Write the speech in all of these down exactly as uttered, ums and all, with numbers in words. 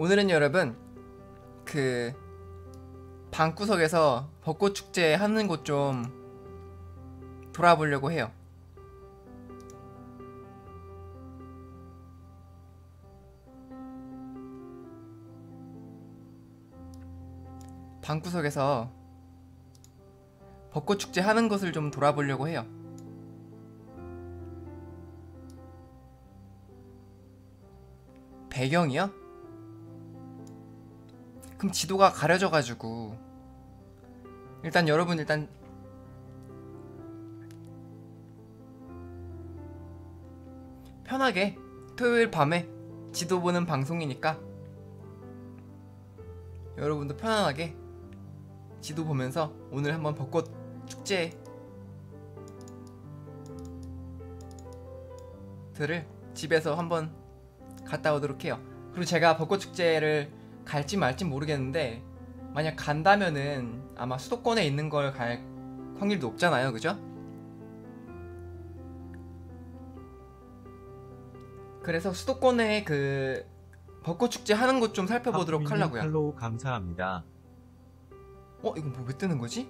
오늘은 여러분 그 방구석에서 벚꽃 축제 하는 곳 좀 돌아보려고 해요. 방구석에서 벚꽃 축제 하는 곳을 좀 돌아보려고 해요. 배경이요? 그럼 지도가 가려져가지고 일단 여러분 일단 편하게 토요일 밤에 지도 보는 방송이니까 여러분도 편안하게 지도 보면서 오늘 한번 벚꽃 축제 들을 집에서 한번 갔다 오도록 해요. 그리고 제가 벚꽃 축제를 갈지 말지 모르겠는데 만약 간다면은 아마 수도권에 있는 걸 갈 확률이 높잖아요, 그죠? 그래서 수도권에 그 벚꽃 축제 하는 곳 좀 살펴보도록 하려고요. 팔로우 감사합니다. 어? 이거 뭐 왜 뜨는 거지?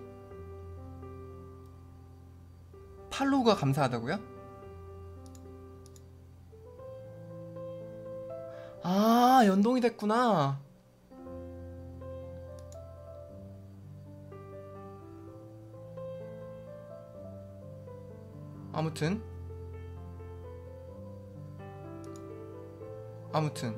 팔로우가 감사하다고요? 아, 연동이 됐구나. 아무튼 아무튼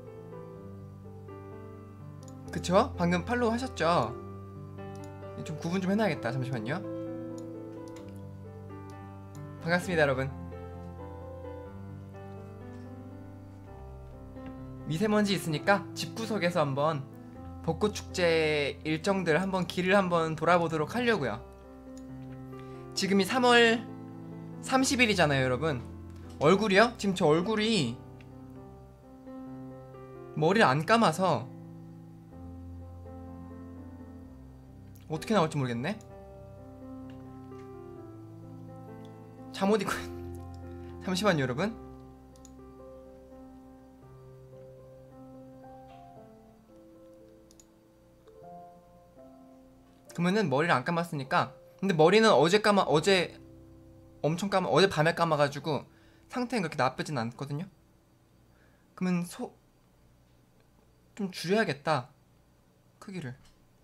그쵸? 방금 팔로우 하셨죠? 좀 구분 좀 해놔야겠다. 잠시만요. 반갑습니다 여러분. 미세먼지 있으니까 집구석에서 한번 벚꽃 축제 일정들 한번 길을 한번 돌아보도록 하려고요. 지금이 삼월 삼십일이잖아요 여러분. 얼굴이요? 지금 저 얼굴이 머리를 안 감아서 어떻게 나올지 모르겠네. 잠옷 입고 잠시만요 여러분. 그러면은 머리를 안 감았으니까, 근데 머리는 어제 감아 어제 엄청 감아 어제 밤에 감아가지고 상태는 그렇게 나쁘진 않거든요. 그러면 소 좀 줄여야겠다 크기를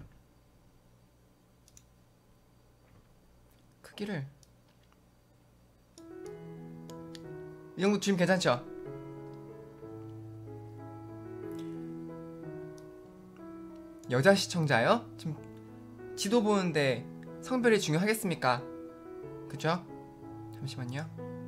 크기를 이 정도 지금 괜찮죠? 여자 시청자요? 지금 지도 보는데 성별이 중요하겠습니까? 그죠? 잠시만요.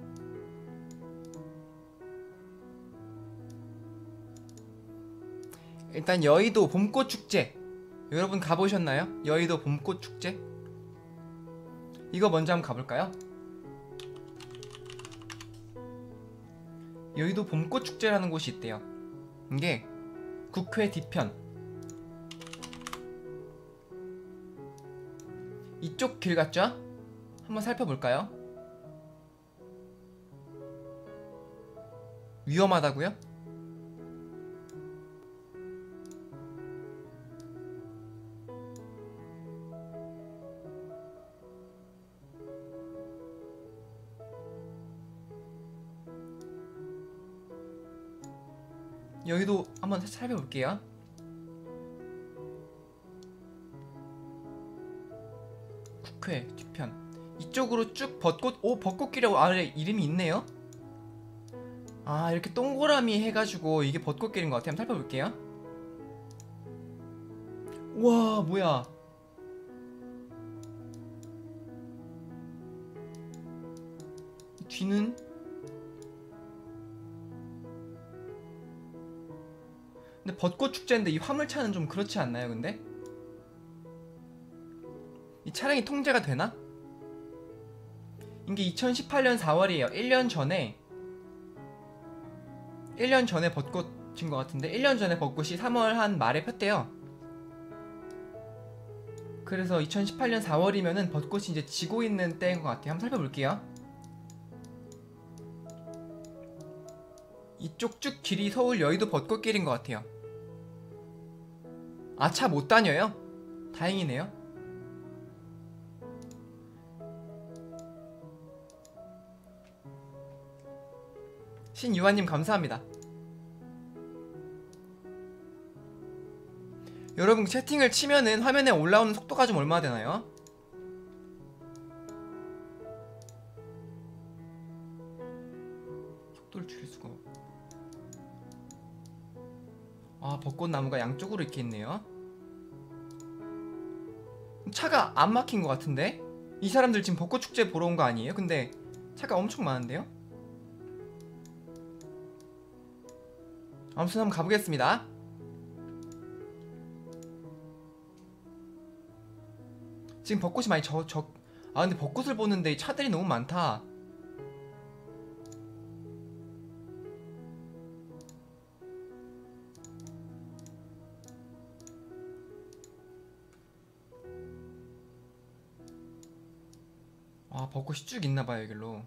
일단 여의도 봄꽃 축제 여러분 가보셨나요? 여의도 봄꽃 축제? 이거 먼저 한번 가볼까요? 여의도 봄꽃 축제라는 곳이 있대요. 이게 국회 뒤편 이쪽 길 같죠? 한번 살펴볼까요? 위험하다고요? 여기도 한번 살펴볼게요. 국회 뒤편 이쪽으로 쭉 벚꽃 오 벚꽃길이라고 아래 이름이 있네요. 아 이렇게 동그라미 해가지고 이게 벚꽃길인 것 같아요. 한번 살펴볼게요. 우와 뭐야 뒤는 근데 벚꽃 축제인데 이 화물차는 좀 그렇지 않나요 근데? 이 차량이 통제가 되나? 이게 이천십팔 년 사월이에요 일 년 전에 일 년 전에 벚꽃인 것 같은데 일 년 전에 벚꽃이 삼월 한 말에 폈대요. 그래서 이천십팔 년 사월이면은 벚꽃이 이제 지고 있는 때인 것 같아요. 한번 살펴볼게요. 이쪽 쭉 길이 서울 여의도 벚꽃길인 것 같아요. 아, 차 못 다녀요? 다행이네요. 신유아님 감사합니다. 여러분 채팅을 치면은 화면에 올라오는 속도가 좀 얼마나 되나요? 속도를 줄일 수가 없... 아, 벚꽃나무가 양쪽으로 이렇게 있네요. 차가 안 막힌 것 같은데? 이 사람들 지금 벚꽃축제 보러 온 거 아니에요? 근데 차가 엄청 많은데요? 아무튼 한번 가보겠습니다. 지금 벚꽃이 많이 적... 적... 아 근데 벚꽃을 보는데 차들이 너무 많다. 아, 벚꽃이 쭉 있나봐요 여기로.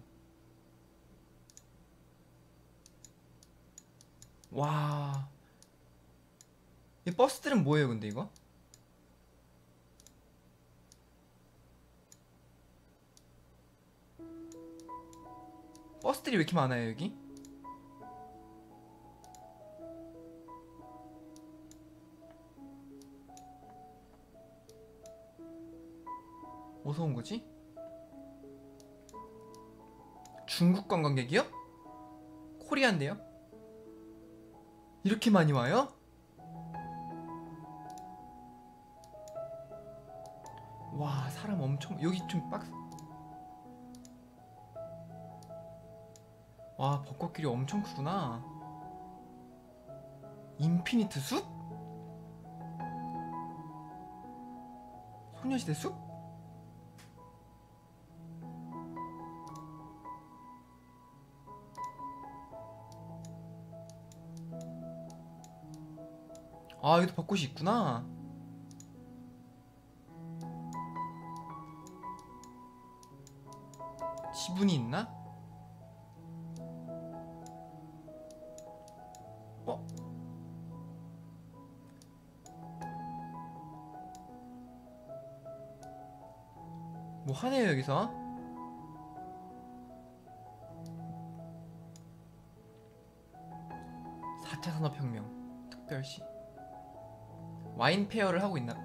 와, 이 버스들은 뭐예요 근데 이거? 버스들이 왜 이렇게 많아요 여기? 어디서 온 거지? 중국 관광객이요? 코리안데요? 이렇게 많이 와요? 와, 사람 엄청... 여기 좀 빡... 와, 벚꽃길이 엄청 크구나. 인피니트 숲? 소녀시대 숲? 아, 여기도 벚꽃이 있구나. 지분이 있나? 어? 뭐 하네요 여기서. 사 차 산업혁명 특별시 와인 페어를 하고 있나?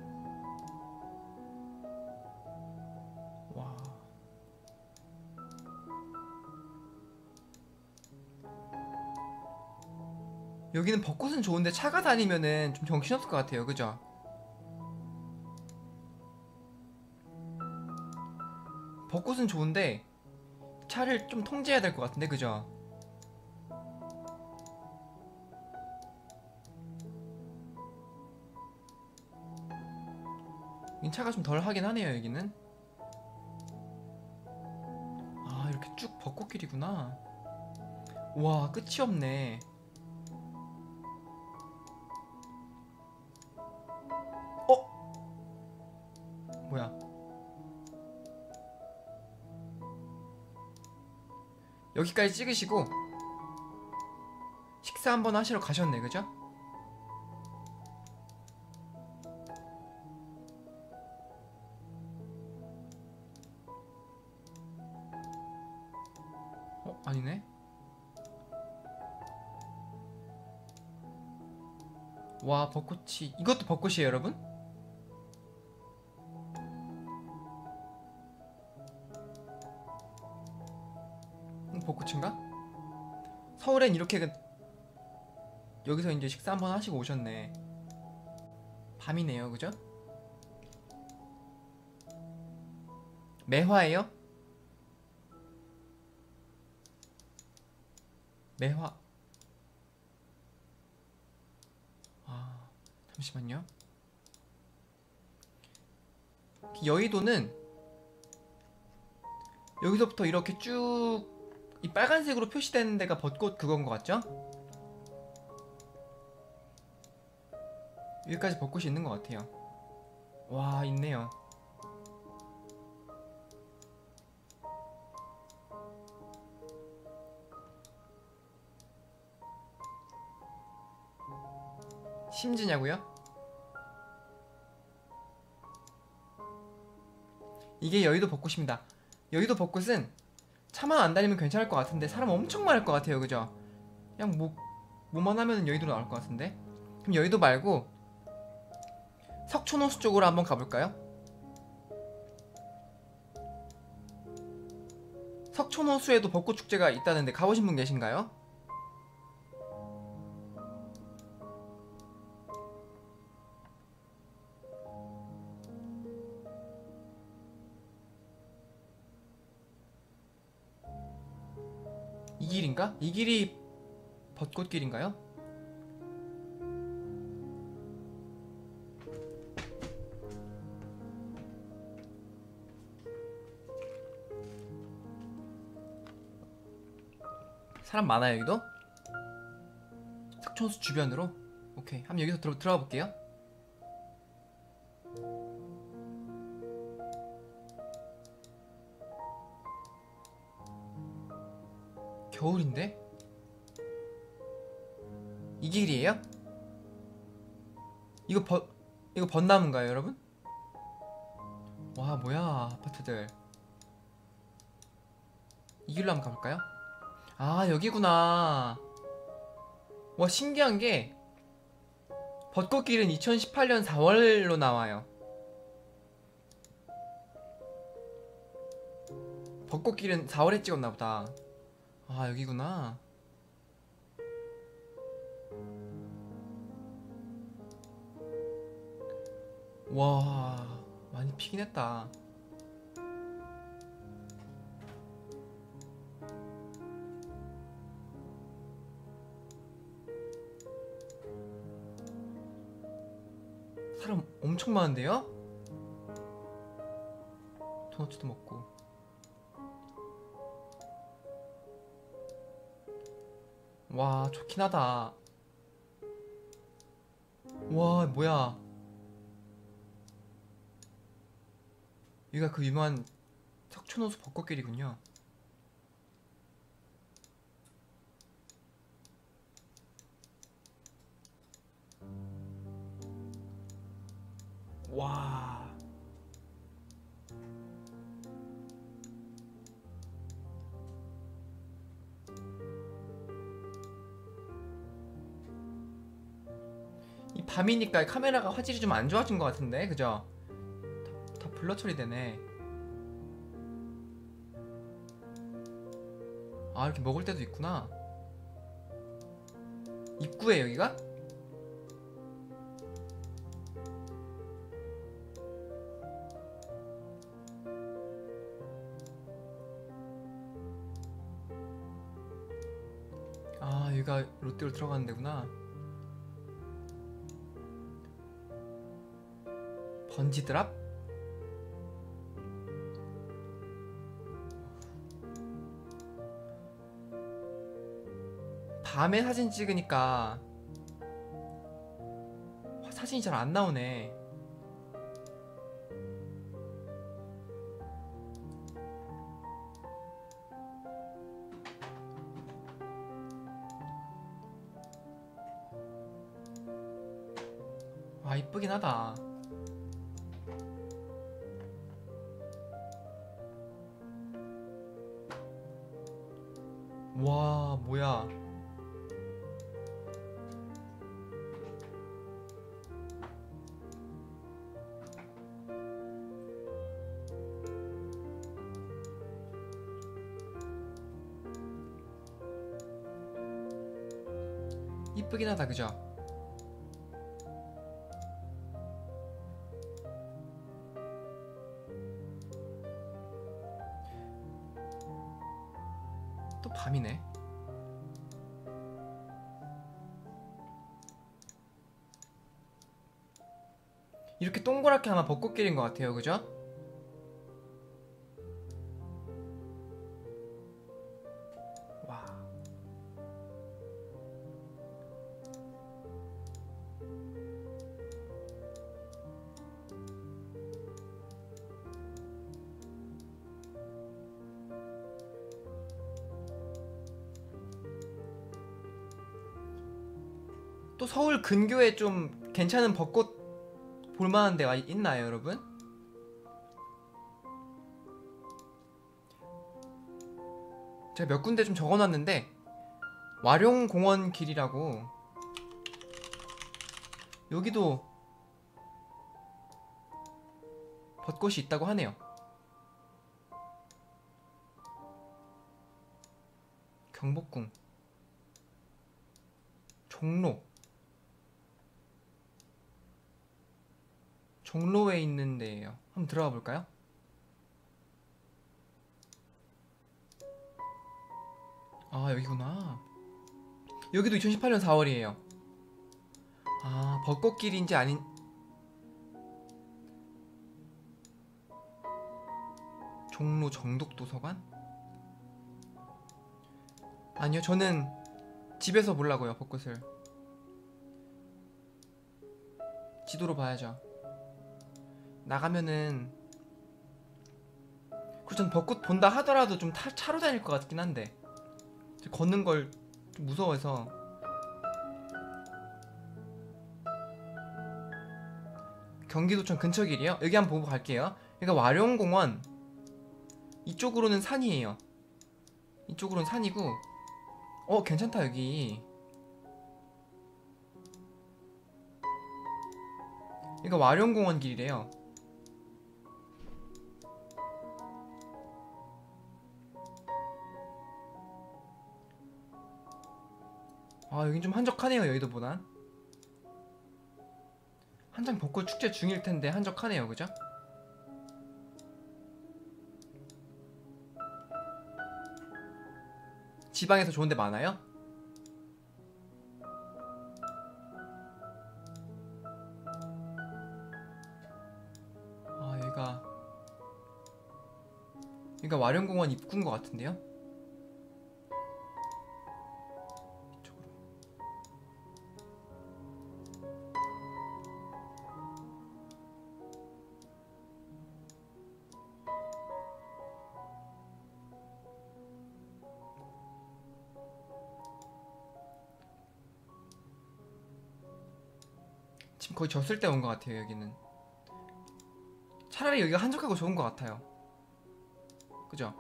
와, 여기는 벚꽃은 좋은데 차가 다니면은 좀 정신없을 것 같아요 그죠? 벚꽃은 좋은데 차를 좀 통제해야 될 것 같은데 그죠? 여긴 차가 좀 덜 하긴 하네요 여기는. 아, 이렇게 쭉 벚꽃길이구나. 와, 끝이 없네. 어? 뭐야, 여기까지 찍으시고 식사 한번 하시러 가셨네 그죠? 어? 아니네. 와, 벚꽃이... 이것도 벚꽃이에요 여러분? 음, 벚꽃인가? 서울엔 이렇게 그- 여기서 이제 식사 한번 하시고 오셨네. 밤이네요 그죠? 매화예요? 매화... 아, 잠시만요. 여의도는 여기서부터 이렇게 쭉 이 빨간색으로 표시되는 데가 벚꽃 그건 것 같죠? 여기까지 벚꽃이 있는 것 같아요. 와, 있네요. 심지냐고요? 이게 여의도 벚꽃입니다. 여의도 벚꽃은 차만 안 다니면 괜찮을 것 같은데 사람 엄청 많을 것 같아요. 그죠? 그냥 뭐 뭐만 하면 여의도로 나올 것 같은데. 그럼 여의도 말고 석촌호수 쪽으로 한번 가볼까요? 석촌호수에도 벚꽃축제가 있다는데 가보신 분 계신가요? 이 길인가? 이 길이 벚꽃길인가요? 사람 많아요 여기도? 석촌호수 주변으로? 오케이, 한번 여기서 들어, 들어가 볼게요. 겨울인데? 이 길이에요? 이거 벚 이거 벚나무인가요 여러분? 와 뭐야 아파트들. 이 길로 한번 가볼까요? 아 여기구나. 와 신기한게 벚꽃길은 이천십팔 년 사월로 나와요. 벚꽃길은 사월에 찍었나보다. 아 여기구나. 와 많이 피긴 했다. 사람 엄청 많은데요? 도넛도 먹고. 와 좋긴 하다. 와 뭐야, 여기가 그 유명한 석촌호수 벚꽃길이군요. 와 이 밤이니까 카메라가 화질이 좀 안 좋아진 것 같은데 그죠? 다, 다 블러 처리되네. 아 이렇게 먹을 때도 있구나. 입구에 여기가? 아 여기가 롯데로 들어가는 데구나. 번지드랍? 밤에 사진 찍으니까 사진이 잘 안 나오네. 아 이쁘긴 하다. 와 뭐야. 이쁘긴 하다 그죠? 또 밤이네. 이렇게 동그랗게 아마 벚꽃길인 것 같아요 그죠? 와 또 서울 근교에 좀 괜찮은 벚꽃 볼만한 데가 있나요 여러분? 제가 몇 군데 좀 적어놨는데 와룡공원 길이라고 여기도 벚꽃이 있다고 하네요. 경복궁, 종로, 종로에 있는 데예요. 한번 들어가 볼까요? 아, 여기구나. 여기도 이천십팔 년 사월이에요. 아, 벚꽃길인지 아닌... 종로 정독도서관? 아니요, 저는 집에서 보려고요, 벚꽃을. 지도로 봐야죠. 나가면은... 그리고 전 벚꽃 본다 하더라도 좀 타, 차로 다닐 것 같긴 한데 걷는 걸 좀 무서워서. 경기도청 근처 길이요? 여기 한번 보고 갈게요. 그러니까 와룡공원 이쪽으로는 산이에요. 이쪽으로는 산이고. 어, 괜찮다. 여기 그러니까 와룡공원 길이래요. 아, 여긴 좀 한적하네요. 여의도보단. 한창 벚꽃 축제 중일 텐데 한적하네요. 그죠? 지방에서 좋은 데 많아요? 아, 여기가 여기가 와룡공원 입구인 것 같은데요? 이쪽으로. 지금 거의 졌을 때 온 것 같아요. 여기는 차라리 여기가 한적하고 좋은 것 같아요. 그죠?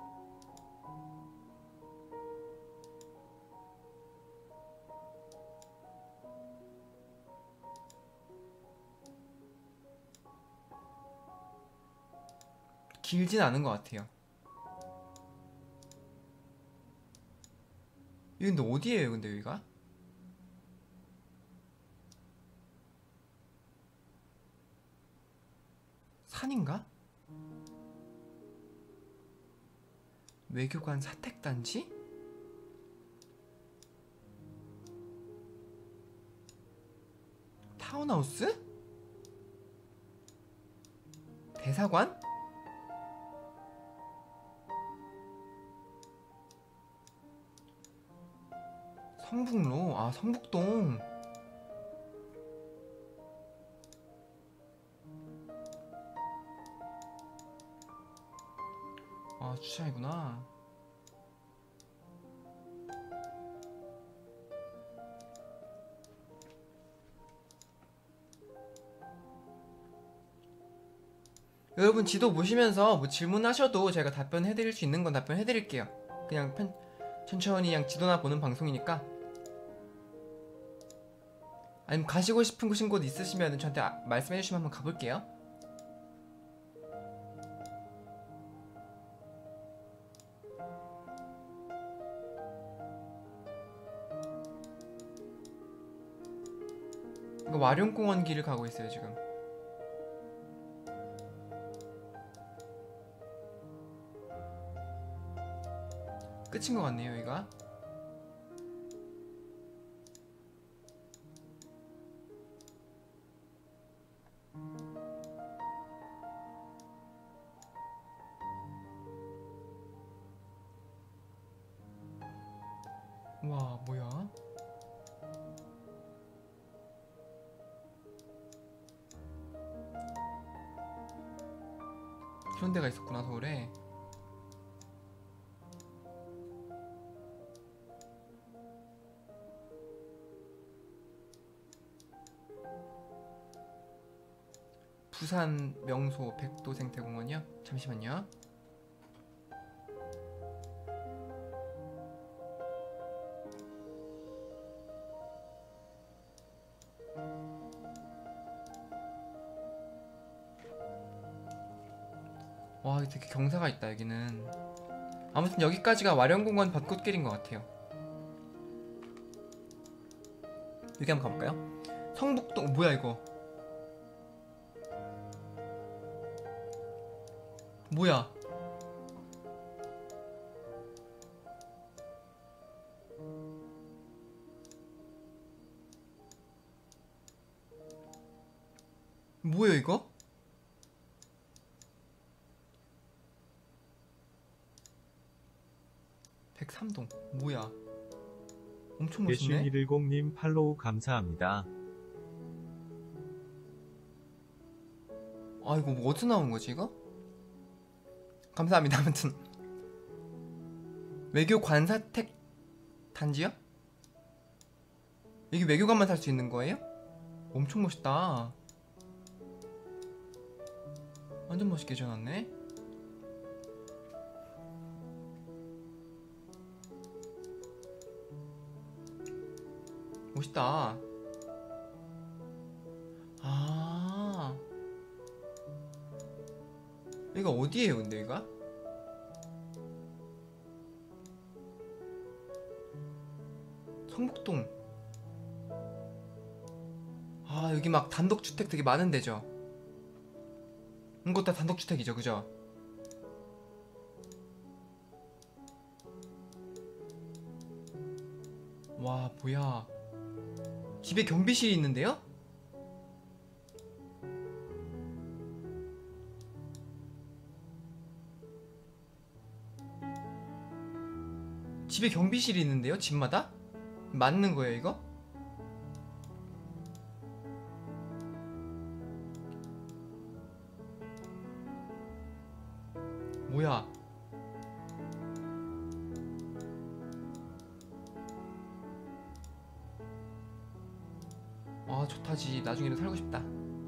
길진 않은 것 같아요. 여기 근데 어디예요? 근데 여기가? 산인가? 외교관 사택단지? 타운하우스? 대사관? 성북로? 아, 성북동. 아, 주차이구나. 여러분 지도 보시면서 뭐 질문하셔도 제가 답변해드릴 수 있는 건 답변해드릴게요. 그냥 편, 천천히 그냥 지도나 보는 방송이니까. 아니면 가시고 싶은 곳 있으시면 저한테 아, 말씀해주시면 한번 가볼게요. 이거 와룡공원 길을 가고 있어요 지금. 끝인 것 같네요 여기가. 와, 뭐야? 그런 데가 있었구나 서울에. 부산 명소 백도 생태공원이요? 잠시만요. 와, 되게 경사가 있다 여기는. 아무튼 여기까지가 와룡공원 벚꽃길인 것 같아요. 여기 한번 가볼까요? 성북동. 뭐야 이거? 뭐야? 뭐야 이거? 백삼 동 뭐야? 엄청 멋있네. 예슈일일공님 팔로우 감사합니다. 아 이거 뭐 어디서 나온 거지 이거? 감사합니다. 아무튼 외교 관사택 단지요? 여기 외교관만 살 수 있는 거예요? 엄청 멋있다. 완전 멋있게 지어놨네. 멋있다. 아, 여기가 어디예요 근데 여기가? 성북동. 아 여기 막 단독주택 되게 많은 데죠? 이거 다 단독주택이죠 그죠? 와 뭐야, 집에 경비실이 있는데요? 집에 경비실이 있는데요? 집마다? 맞는 거예요 이거? 뭐야? 아 좋다. 집 나중에는 살고 싶다.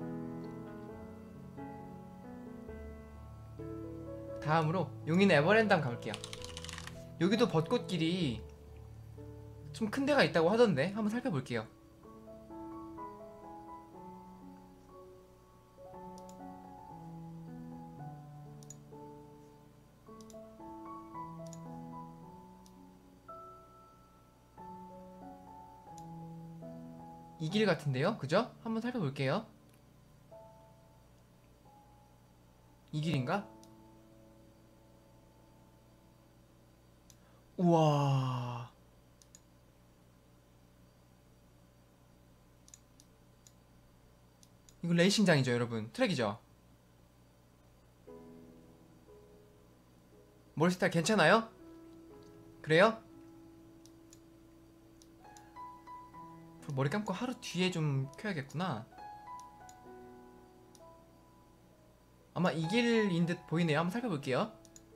다음으로 용인 에버랜드 한번 가볼게요. 여기도 벚꽃길이 좀 큰 데가 있다고 하던데 한번 살펴볼게요. 이 길 같은데요? 그죠? 한번 살펴볼게요. 이 길인가? 우와, 이거 레이싱장이죠 여러분. 트랙이죠? 머리 스타일 괜찮아요? 그래요? 머리 감고 하루 뒤에 좀 켜야겠구나. 아마 이 길인 듯 보이네요. 한번 살펴볼게요.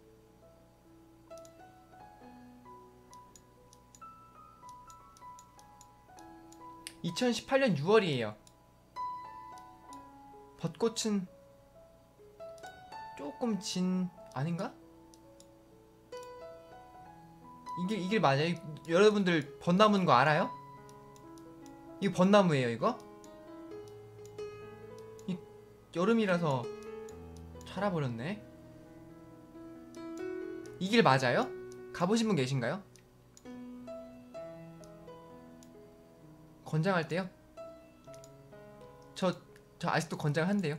이천십팔 년 유월이에요 벚꽃은 조금 진... 아닌가? 이길, 이길 맞아요? 여러분들 벚나무인 거 알아요? 이거 벚나무예요 이거? 이 여름이라서 자라버렸네. 이 길 맞아요? 가보신 분 계신가요? 건장할 때요? 저, 저 아직도 건장한데요?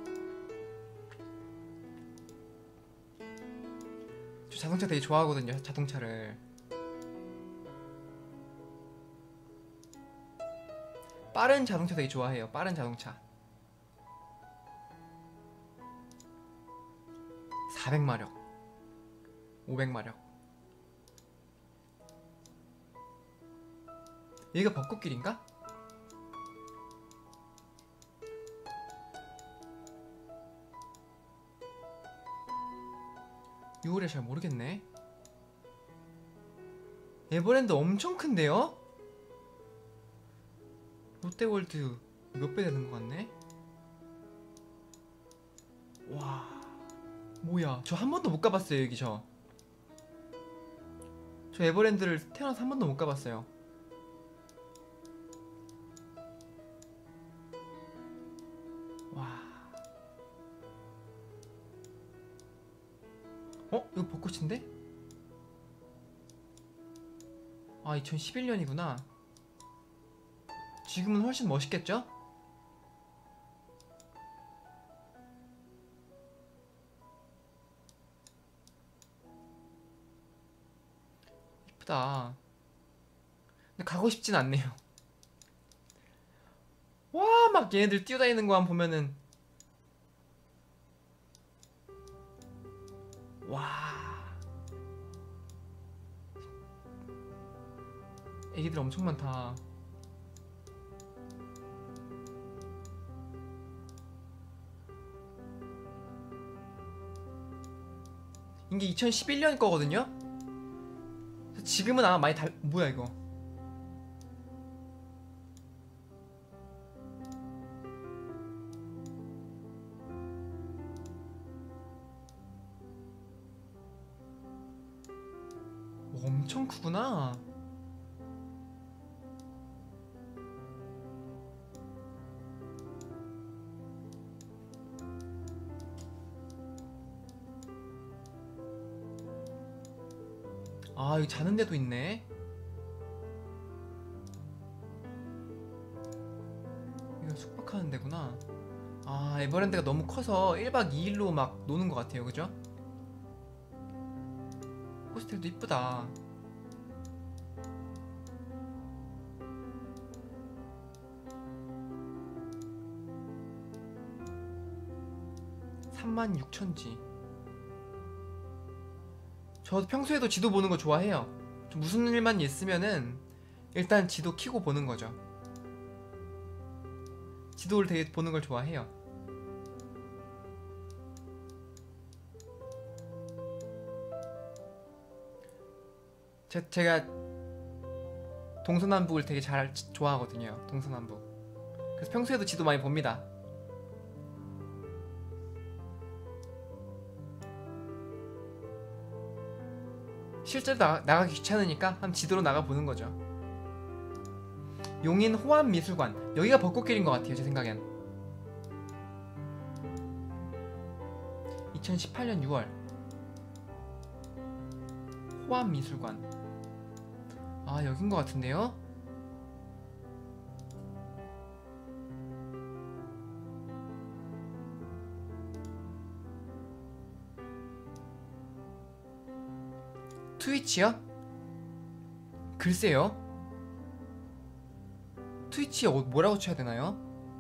저 자동차 되게 좋아하거든요. 자동차를. 빠른 자동차 되게 좋아해요. 빠른 자동차. 사백 마력, 오백 마력. 여기가 벚꽃길인가? 유월에 잘 모르겠네. 에버랜드 엄청 큰데요? 롯데월드 몇 배 되는 것 같네? 와, 뭐야. 저 한 번도 못 가봤어요 여기. 저 저 에버랜드를 태어나서 한 번도 못 가봤어요. 와, 어? 이거 벚꽃인데? 아 이천십일 년이구나. 지금은 훨씬 멋있겠죠? 이쁘다. 근데 가고 싶진 않네요. 와, 막 얘네들 뛰어다니는 거만 보면은 와, 애기들 엄청 많다. 이게 이천십일 년 거거든요? 지금은 아마 많이 달... 뭐야 이거. 오, 엄청 크구나. 아 여기 자는 데도 있네. 이거 숙박하는 데구나. 아 에버랜드가 너무 커서 일 박 이 일로 막 노는 것 같아요. 그죠? 호스텔도 이쁘다. 삼만 육천 지. 저도 평소에도 지도 보는 거 좋아해요. 좀 무슨 일만 있으면은 일단 지도 켜고 보는 거죠. 지도를 되게 보는 걸 좋아해요. 제, 제가 동서남북을 되게 잘 지- 좋아하거든요. 동서남북. 그래서 평소에도 지도 많이 봅니다. 실제로 나, 나가기 귀찮으니까 한번 지도로 나가 보는 거죠. 용인 호암미술관. 여기가 벚꽃길인 것 같아요. 제 생각엔. 이천십팔 년 유월. 호암미술관. 아 여긴 것 같은데요? 트위치요? 글쎄요. 트위치에 어- 뭐라고 쳐야 되나요?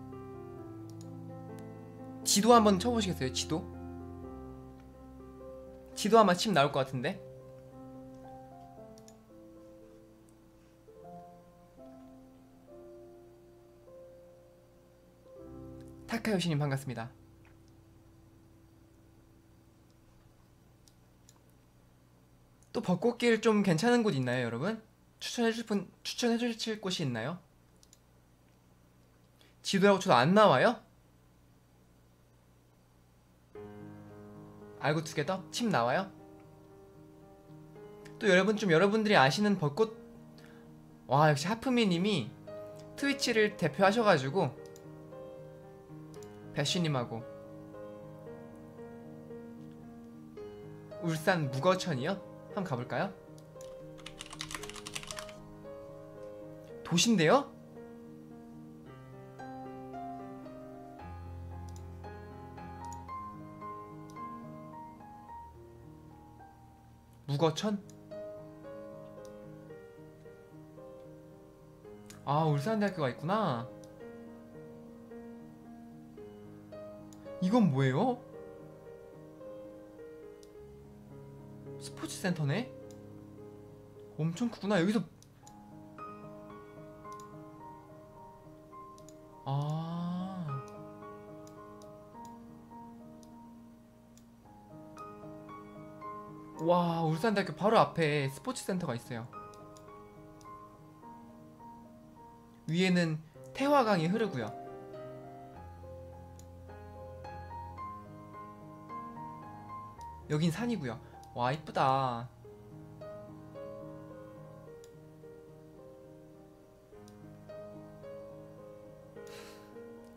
지도 한번 쳐보시겠어요? 지도? 지도 아마 침 나올 것 같은데? 타카요시님 반갑습니다. 또 벚꽃길 좀 괜찮은 곳 있나요, 여러분? 추천해주실 분, 추천해주실 곳이 있나요? 지도라고 쳐도 안 나와요? 알고 투게더? 침 나와요? 또 여러분 좀 여러분들이 아시는 벚꽃. 와 역시 하프미님이 트위치를 대표하셔가지고 배쉬님하고 울산 무거천이요? 한번 가볼까요? 도시인데요? 무거천? 아 울산대학교가 있구나. 이건 뭐예요? 스포츠 센터네? 엄청 크구나. 여기서 아 와 울산대학교 바로 앞에 스포츠 센터가 있어요. 위에는 태화강이 흐르고요. 여긴 산이고요. 와 이쁘다.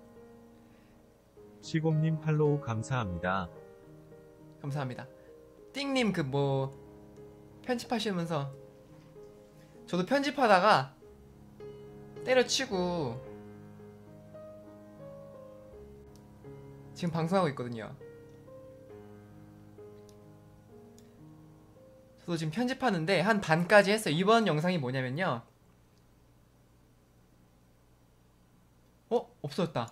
시곰님 팔로우 감사합니다. 감사합니다. 띵님 그 뭐 편집하시면서 저도 편집하다가 때려치고 지금 방송하고 있거든요. 저도 지금 편집하는데 한 반까지 했어요. 이번 영상이 뭐냐면요. 어? 없어졌다.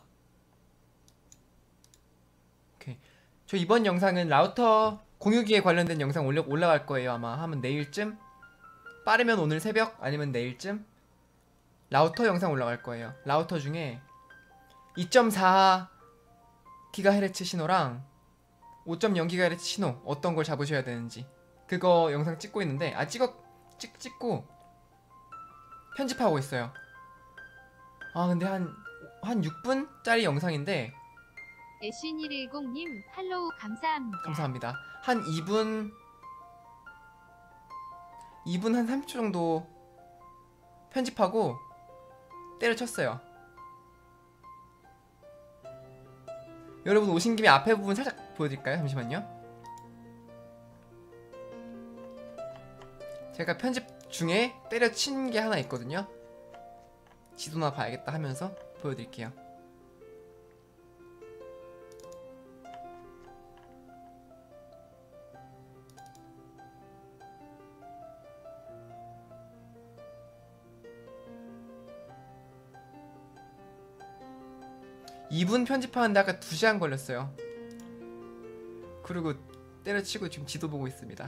오케이. 저 이번 영상은 라우터 공유기에 관련된 영상 올려, 올라갈 거예요. 아마 하면 내일쯤? 빠르면 오늘 새벽? 아니면 내일쯤? 라우터 영상 올라갈 거예요. 라우터 중에 이 점 사 기가헤르츠 신호랑 오 점 영 기가헤르츠 신호 어떤 걸 잡으셔야 되는지 그거 영상 찍고 있는데 아 찍어 찍, 찍고 편집하고 있어요. 아 근데 한 한 육 분짜리 영상인데 애쉬일일공님 팔로우 감사합니다. 감사합니다. 한 이 분 이 분 한 삼십 초 정도 편집하고 때려쳤어요. 여러분 오신 김에 앞에 부분 살짝 보여드릴까요? 잠시만요. 제가 편집 중에 때려친 게 하나 있거든요. 지도나 봐야겠다 하면서 보여드릴게요. 이 분 편집하는데 아까 두 시간 걸렸어요. 그리고 때려치고 지금 지도 보고 있습니다.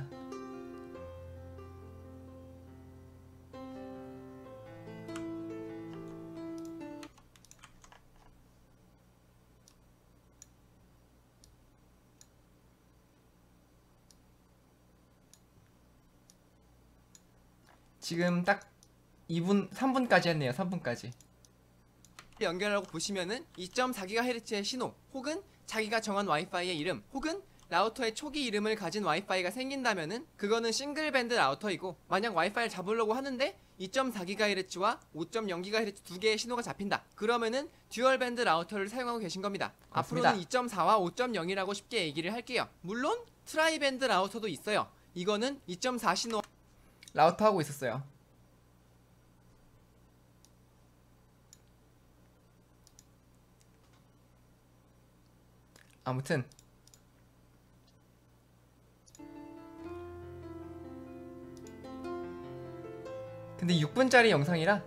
지금 딱 이 분, 삼 분까지 했네요. 삼 분까지. 연결하고 보시면은 이 점 사 기가헤르츠의 신호 혹은 자기가 정한 와이파이의 이름 혹은 라우터의 초기 이름을 가진 와이파이가 생긴다면은 그거는 싱글밴드 라우터이고, 만약 와이파이를 잡으려고 하는데 이 점 사 기가헤르츠와 오 점 영 기가헤르츠 두 개의 신호가 잡힌다. 그러면은 듀얼밴드 라우터를 사용하고 계신 겁니다. 맞습니다. 앞으로는 이 점 사와 오 점 영이라고 쉽게 얘기를 할게요. 물론 트라이밴드 라우터도 있어요. 이거는 이 점 사 신호 라우터 하고 있었어요. 아무튼 근데 육 분짜리 영상이라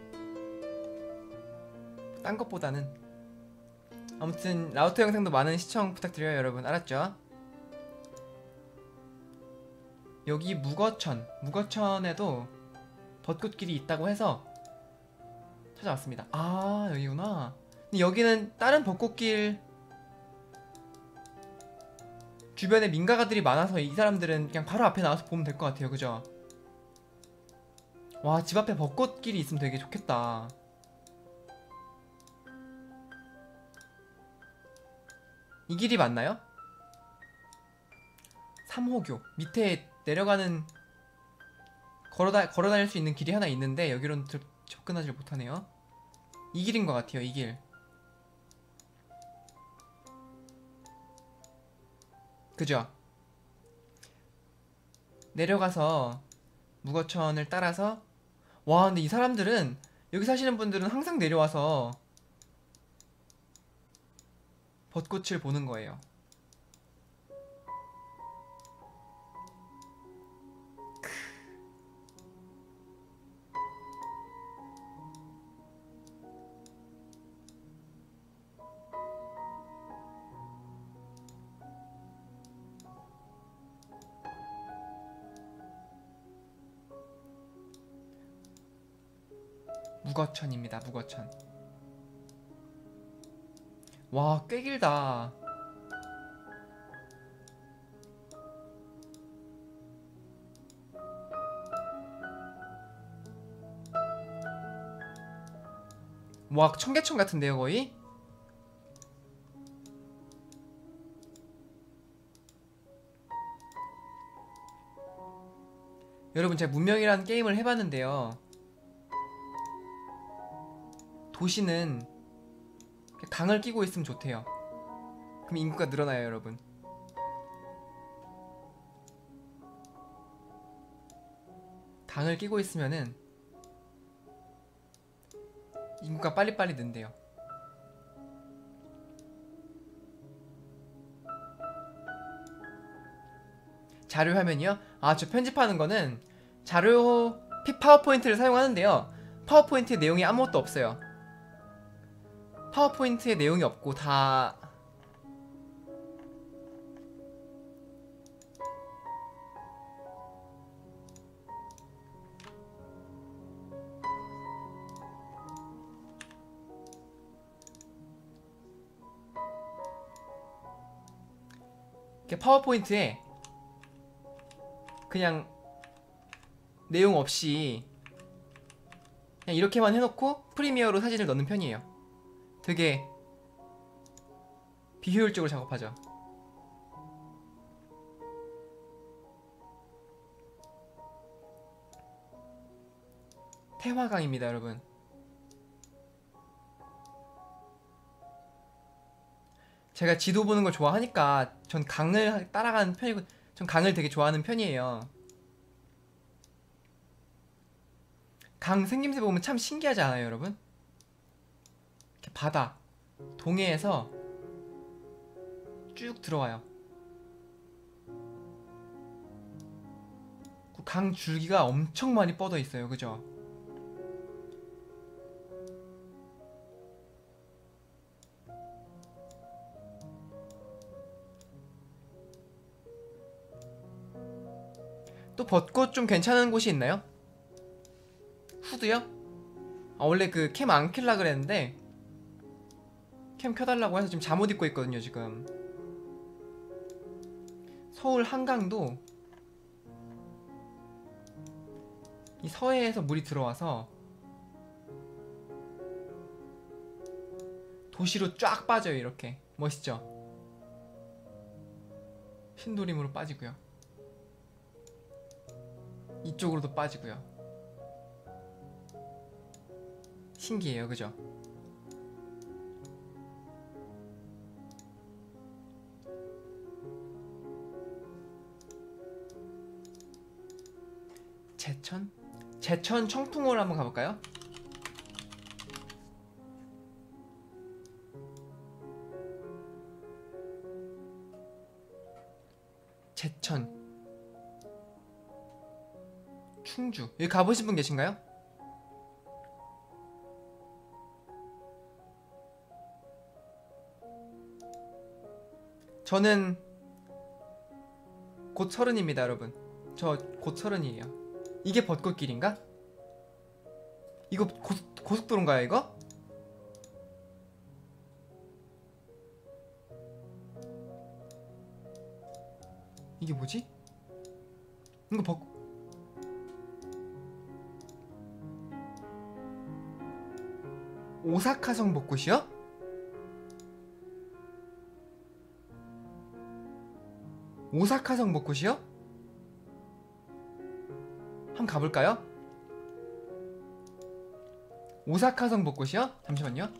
딴 것보다는 아무튼 라우터 영상도 많은 시청 부탁드려요 여러분. 알았죠? 여기 무거천 무거천에도 벚꽃길이 있다고 해서 찾아왔습니다. 아 여기구나. 근데 여기는 다른 벚꽃길 주변에 민가가들이 많아서 이 사람들은 그냥 바로 앞에 나와서 보면 될 것 같아요. 그죠? 와, 집 앞에 벚꽃길이 있으면 되게 좋겠다. 이 길이 맞나요? 삼호교 밑에 내려가는 걸어다, 걸어다닐 수 있는 길이 하나 있는데 여기로는 들, 접근하지 못하네요. 이 길인 것 같아요. 이 길. 그죠? 내려가서 무거천을 따라서, 와 근데 이 사람들은, 여기 사시는 분들은 항상 내려와서 벚꽃을 보는 거예요. 무거천입니다. 무거천. 와, 꽤 길다. 와, 청계천 같은데요 거의? 여러분 제가 문명이라는 게임을 해봤는데요, 도시는 강을 끼고 있으면 좋대요. 그럼 인구가 늘어나요 여러분. 강을 끼고 있으면은 인구가 빨리빨리 는대요. 자료 화면이요? 아, 저 편집하는 거는 자료 피 파워포인트를 사용하는데요. 파워포인트에 내용이 아무것도 없어요. 파워포인트에 내용이 없고 다 이렇게 파워포인트에 그냥 내용 없이 그냥 이렇게만 해놓고 프리미어로 사진을 넣는 편이에요. 되게 비효율적으로 작업하죠. 태화강입니다, 여러분. 제가 지도 보는 걸 좋아하니까 전 강을 따라가는 편이고, 전 강을 되게 좋아하는 편이에요. 강 생김새 보면 참 신기하지 않아요, 여러분? 이렇게 바다, 동해에서 쭉 들어와요. 강 줄기가 엄청 많이 뻗어 있어요, 그죠? 또 벚꽃 좀 괜찮은 곳이 있나요? 후드요? 아, 원래 그 캠 안 켤라 그랬는데 캠 켜달라고 해서 지금 잠옷 입고 있거든요, 지금. 서울 한강도 이 서해에서 물이 들어와서 도시로 쫙 빠져요. 이렇게 멋있죠? 신도림으로 빠지고요, 이쪽으로도 빠지고요. 신기해요, 그죠? 제천? 제천 청풍호를 한번 가볼까요? 제천 충주 여기 가보신 분 계신가요? 저는 곧 서른입니다, 여러분. 저 곧 서른이에요. 이게 벚꽃길인가? 이거 고속, 고속도로인가요, 이거? 이게 뭐지? 이거 벚... 오사카성 벚꽃이요? 오사카성 벚꽃이요? 한번 가볼까요? 오사카성 벚꽃이요? 잠시만요.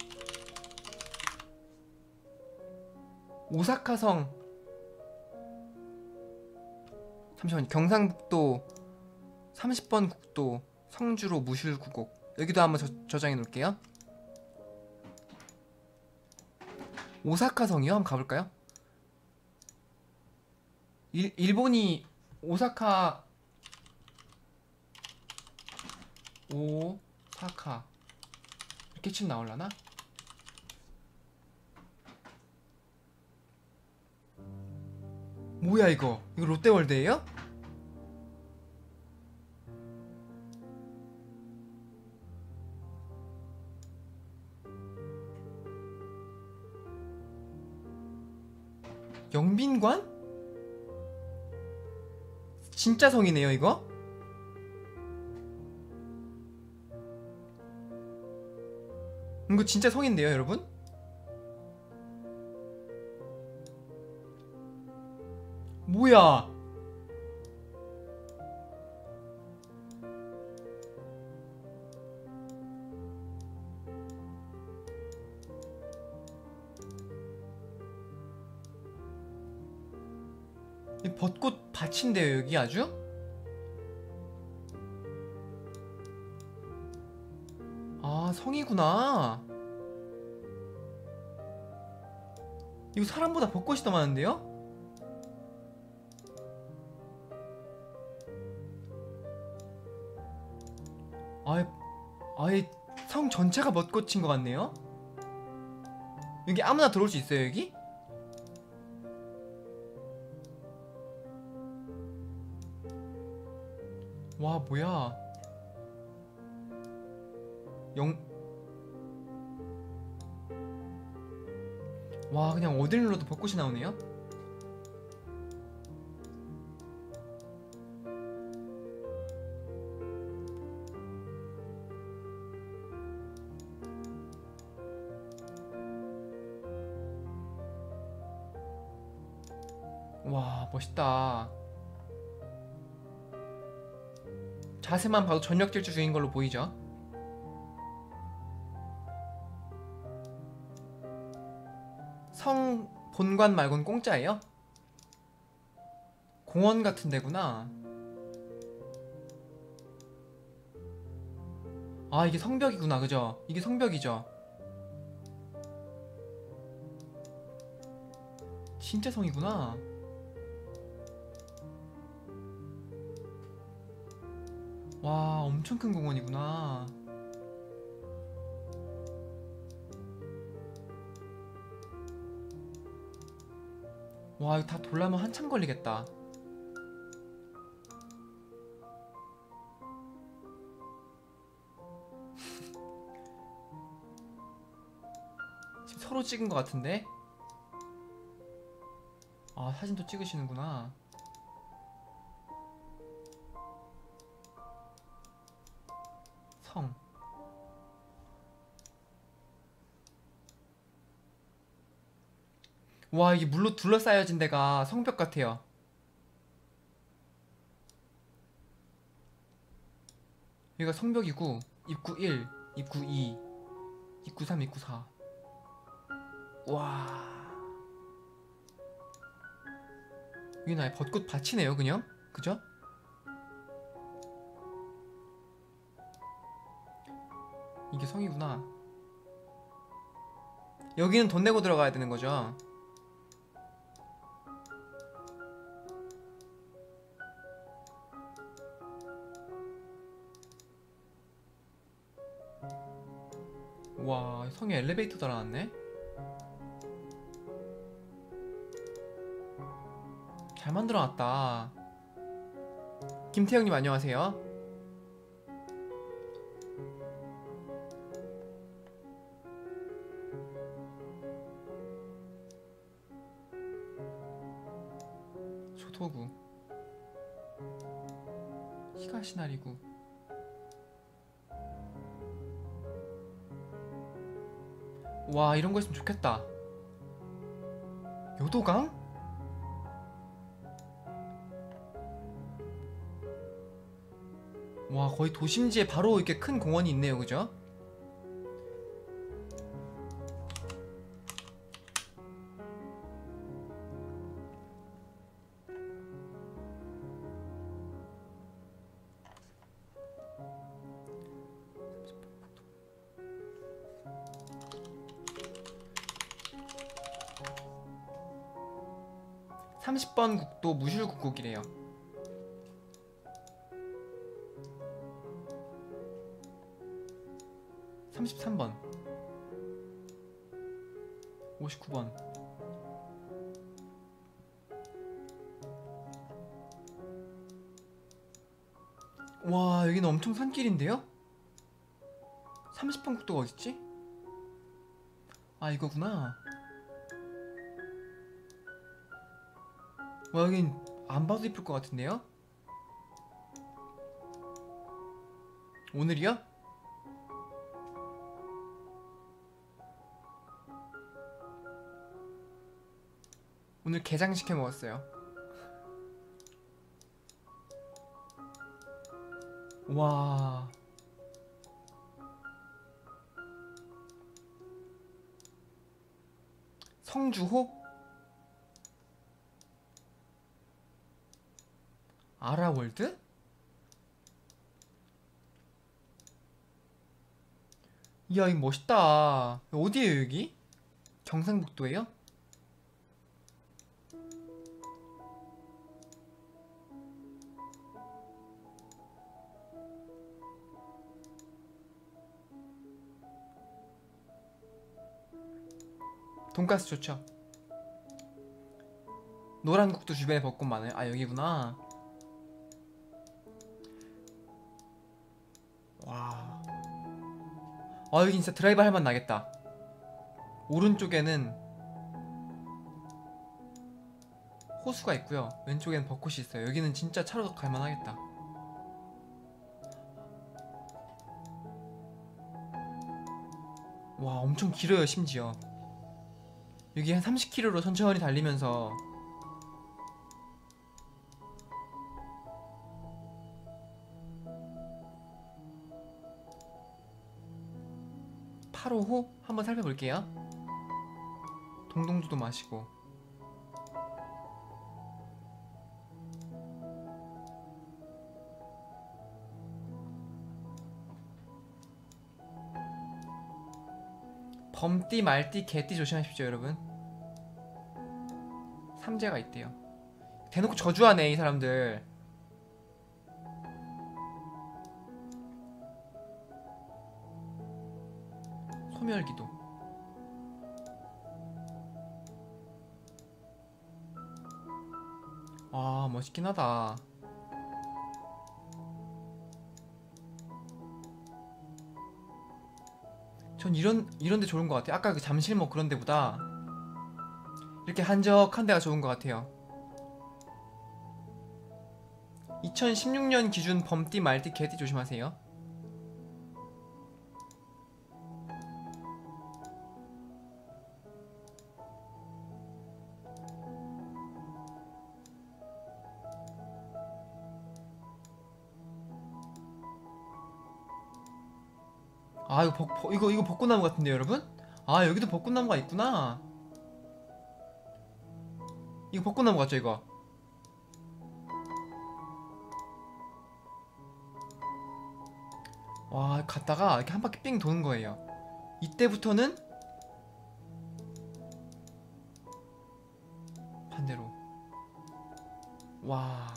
오사카성 잠시만요. 경상북도 삼십 번 국도 성주로 무실구곡 여기도 한번 저, 저장해 놓을게요. 오사카성이요? 한번 가볼까요? 일, 일본이 오사카 오사카 이렇게 치면 나올라나? 뭐야 이거? 이거 롯데월드예요? 영빈관? 진짜 성이네요 이거? 이거 진짜 성인데요 여러분? 뭐야? 이 벚꽃 밭인데요 여기 아주? 성이구나. 이거 사람보다 벚꽃이 더 많은데요? 아예 아예 성 전체가 벚꽃인 것 같네요? 여기 아무나 들어올 수 있어요, 여기? 와, 뭐야. 영... 와, 그냥 어딜 눌러도 벚꽃이 나오네요? 와, 멋있다. 자세만 봐도 전력 질주 중인 걸로 보이죠? 성 본관 말곤 공짜예요? 공원 같은 데구나. 아, 이게 성벽이구나, 그죠? 이게 성벽이죠? 진짜 성이구나. 와, 엄청 큰 공원이구나. 와, 이거 다 돌려면 한참 걸리겠다. 지금 서로 찍은 것 같은데? 아, 사진도 찍으시는구나. 성. 와, 이게 물로 둘러싸여진 데가 성벽 같아요. 여기가 성벽이고, 입구 일, 입구 이, 입구 삼, 입구 사. 와. 여기는 아예 벚꽃 밭이네요, 그냥? 그죠? 이게 성이구나. 여기는 돈 내고 들어가야 되는 거죠? 와, 성에 엘리베이터 달아놨네? 잘 만들어놨다. 김태형님 안녕하세요. 조토구, 히가시나리구. 와, 이런 거 있으면 좋겠다. 요도강? 와, 거의 도심지에 바로 이렇게 큰 공원이 있네요, 그죠? 삼십 번 국도 무실국곡이래요. 삼십삼 번, 오십구 번. 와, 여기는 엄청 산길인데요? 삼십 번 국도가 어딨지? 아, 이거구나. 와, 여긴 안 봐도 이쁠 것 같은데요? 오늘이요? 오늘 게장 시켜 먹었어요. 와. 성주호? 아라월드? 이야, 이거 멋있다. 어디에요, 여기? 경상북도예요? 돈가스 좋죠. 노란국도 주변에 벚꽃 많아요. 아, 여기구나. 와. 아, 여기 진짜 드라이브 할 맛 나겠다. 오른쪽에는 호수가 있고요, 왼쪽에는 벚꽃이 있어요. 여기는 진짜 차로 갈만 하겠다. 와, 엄청 길어요. 심지어 여기 한 삼십 킬로미터로 천천히 달리면서 팔 호호 한번 살펴볼게요. 동동주도 마시고. 범띠, 말띠, 개띠 조심하십시오, 여러분. 삼재가 있대요. 대놓고 저주하네, 이 사람들. 소멸기도. 아, 멋있긴 하다. 전 이런 이런 데 좋은 것 같아요. 아까 그 잠실목 그런 데보다 이렇게 한적한 데가 좋은 것 같아요. 이천십육 년 기준 범띠, 말띠, 개띠 조심하세요. 아, 이거 벚, 벚- 이거 이거 벚꽃나무 같은데요, 여러분? 아, 여기도 벚꽃나무가 있구나. 이거 벚꽃나무 같죠, 이거? 와, 갔다가 이렇게 한 바퀴 삥 도는 거예요. 이때부터는 반대로. 와.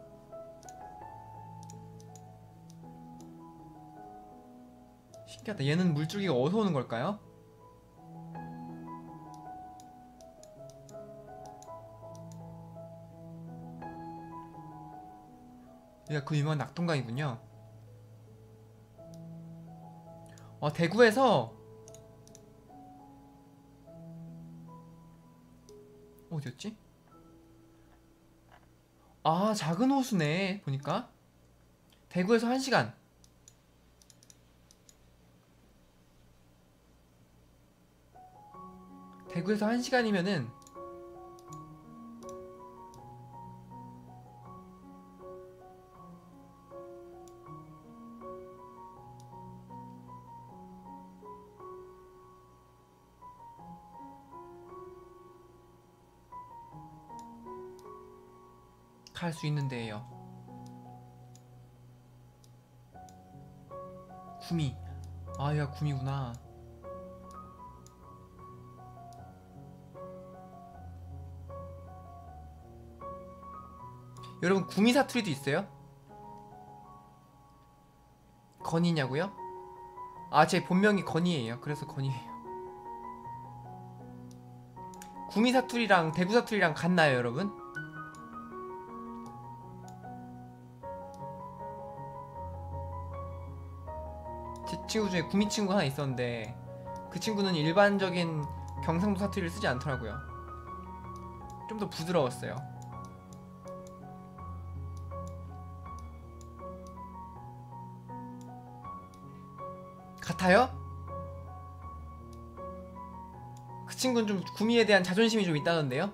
신기하다. 얘는 물줄기가 어디서 오는 걸까요? 얘가 그 유명한 낙동강이군요. 와, 대구에서 어디였지? 아, 작은 호수네, 보니까. 대구에서 한 시간. 대구에서 한 시간이면은 갈 수 있는 데예요. 구미. 아, 얘가 구미구나. 여러분, 구미 사투리도 있어요? 건이냐고요? 아, 제 본명이 건이에요. 그래서 건이에요. 구미 사투리랑 대구 사투리랑 같나요, 여러분? 제 친구 중에 구미 친구 하나 있었는데 그 친구는 일반적인 경상도 사투리를 쓰지 않더라고요. 좀 더 부드러웠어요. 같아요? 그 친구는 좀 구미에 대한 자존심이 좀 있다던데요?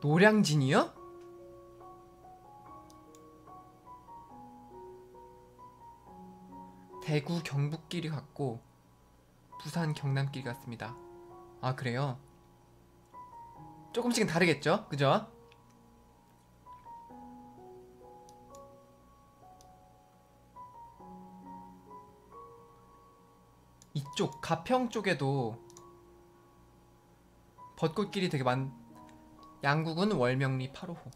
노량진이요? 대구 경북길이 같고 부산 경남길 같습니다. 아 그래요? 조금씩은 다르겠죠? 그죠? 이쪽 가평 쪽에도 벚꽃길이 되게 많. 양구군 월명리 팔 호호.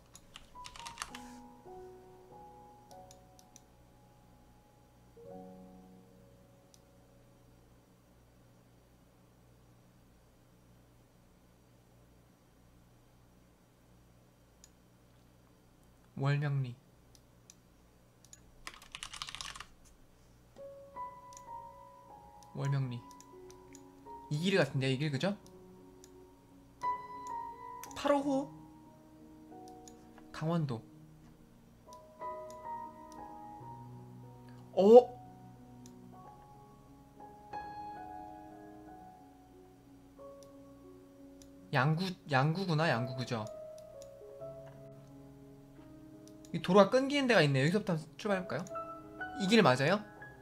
월명리. 월명리. 이 길 같은데 이 길 그죠? 팔 호호. 강원도. 어? 양구 양구구나. 양구 그죠? 이 도로가 끊기는 데가 있네. 여기서부터 한번 출발해볼까요? 이 길 맞아요?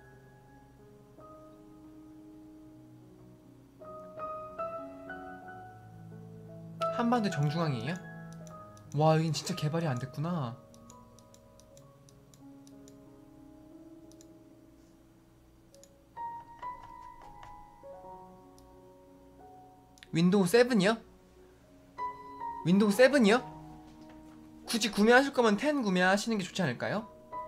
한반도 정중앙이에요? 와 여긴 진짜 개발이 안 됐구나. 윈도우 세븐이요? 윈도우 세븐이요? 굳이 구매하실 거면 텐 구매하시는 게 좋지 않을까요?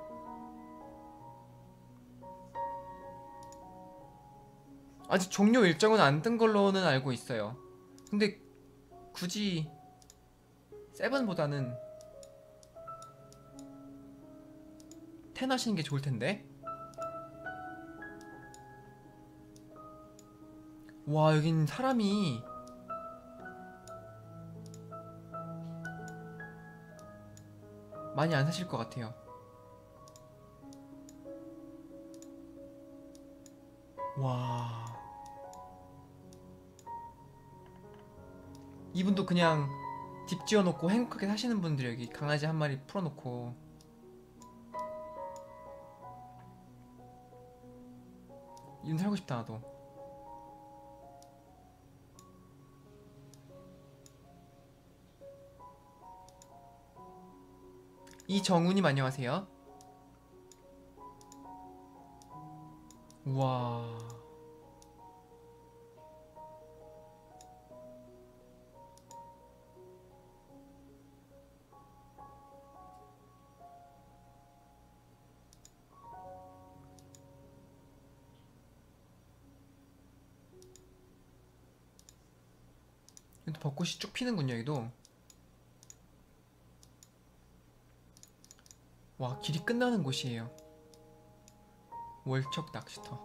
아직 종료 일정은 안 뜬 걸로는 알고 있어요. 근데 굳이 세븐보다는 텐 하시는 게 좋을 텐데. 와 여긴 사람이 많이 안 사실 것 같아요. 와 이분도 그냥 집 지어놓고 행복하게 사시는 분들이 여기 강아지 한 마리 풀어놓고. 이분 살고 싶다 나도. 이정훈님 안녕하세요. 우와 여기도 벚꽃이 쭉 피는군요. 여기도. 와 길이 끝나는 곳이에요. 월척 낚시터.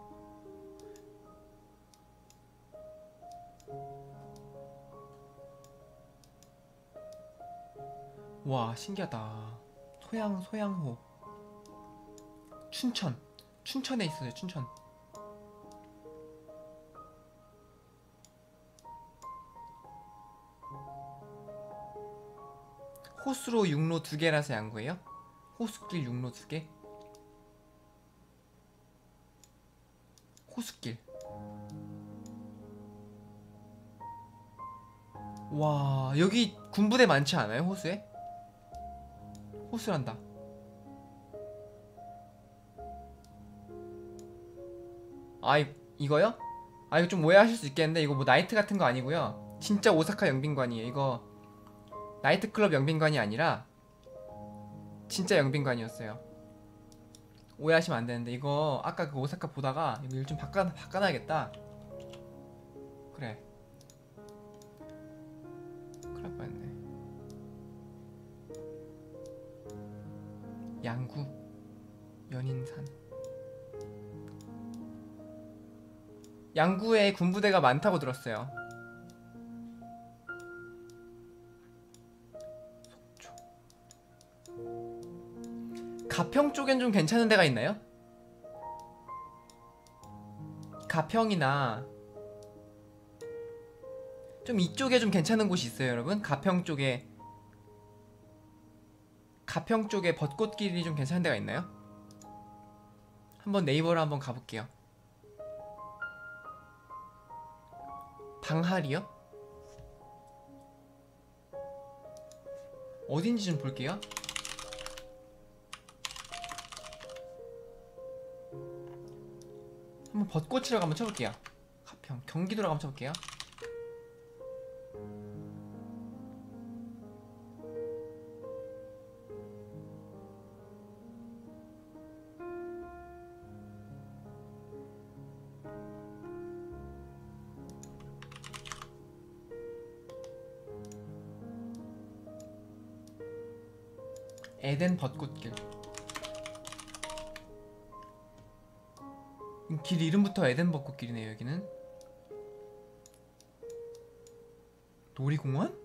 와 신기하다. 소양 소양호. 춘천. 춘천에 있어요. 춘천. 호수로 육로 두 개라서 양구예요? 호수길 육로 두 개? 호수길. 와 여기 군부대 많지 않아요? 호수에? 호수란다. 아 이, 이거요? 아 이거 좀 오해하실 수 있겠는데 이거 뭐 나이트 같은 거 아니고요. 진짜 오사카 영빈관이에요. 이거 나이트클럽 영빈관이 아니라 진짜 영빈관이었어요. 오해하시면 안 되는데 이거 아까 그 오사카 보다가 이거 일 좀 바꿔, 바꿔놔야겠다. 그래 큰일 날 뻔했네. 양구 연인산. 양구에 군부대가 많다고 들었어요. 속초. 가평 쪽엔 좀 괜찮은 데가 있나요? 가평이나 좀 이쪽에 좀 괜찮은 곳이 있어요 여러분? 가평 쪽에 가평 쪽에 벚꽃길이 좀 괜찮은 데가 있나요? 한번 네이버로 한번 가볼게요. 방할이요? 어딘지 좀 볼게요. 한번 벚꽃이라고 한번 쳐볼게요. 가평 경기도라고 한번 쳐볼게요. 에덴 벚꽃길. 길 이름부터 에덴 벚꽃길이네요. 여기는 놀이공원?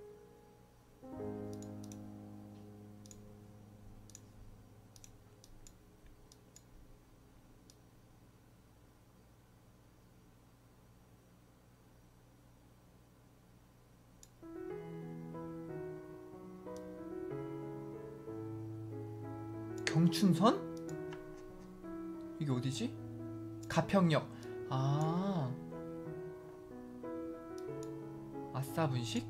경춘선? 이게 어디지? 가평역. 아, 아싸 분식?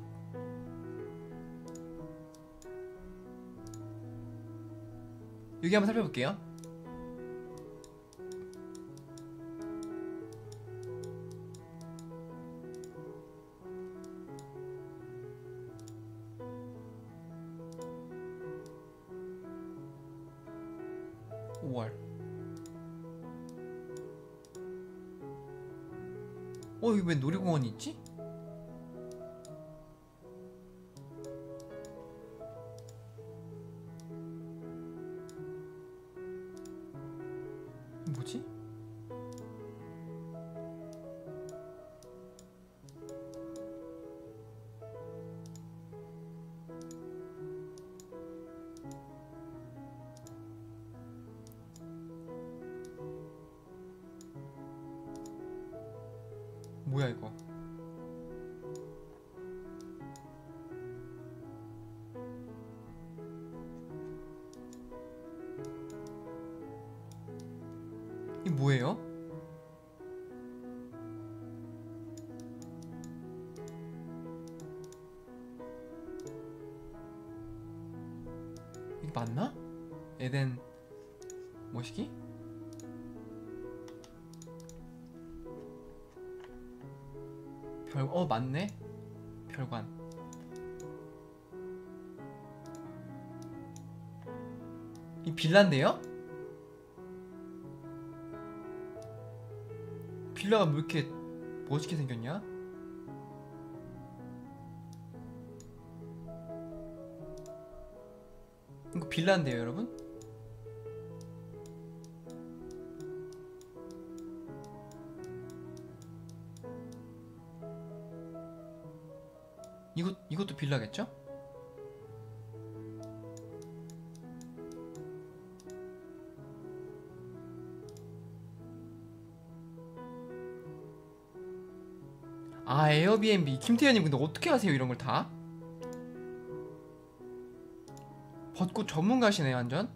여기 한번 살펴볼게요. 오월. 어, 여기 왜 놀이공원이 있지? 뭐지? 뭐야 이거? 이 뭐예요? 이게 맞나? 에덴 뭐시기? 별, 어 맞네. 별관. 이 빌라인데요? 빌라가 왜 이렇게 멋있게 생겼냐? 이거 빌라인데요, 여러분? 이것, 이것도 빌라겠죠? 아, 에어비앤비. 김태현님 근데 어떻게 하세요 이런 걸 다? 벚꽃 전문가시네 완전.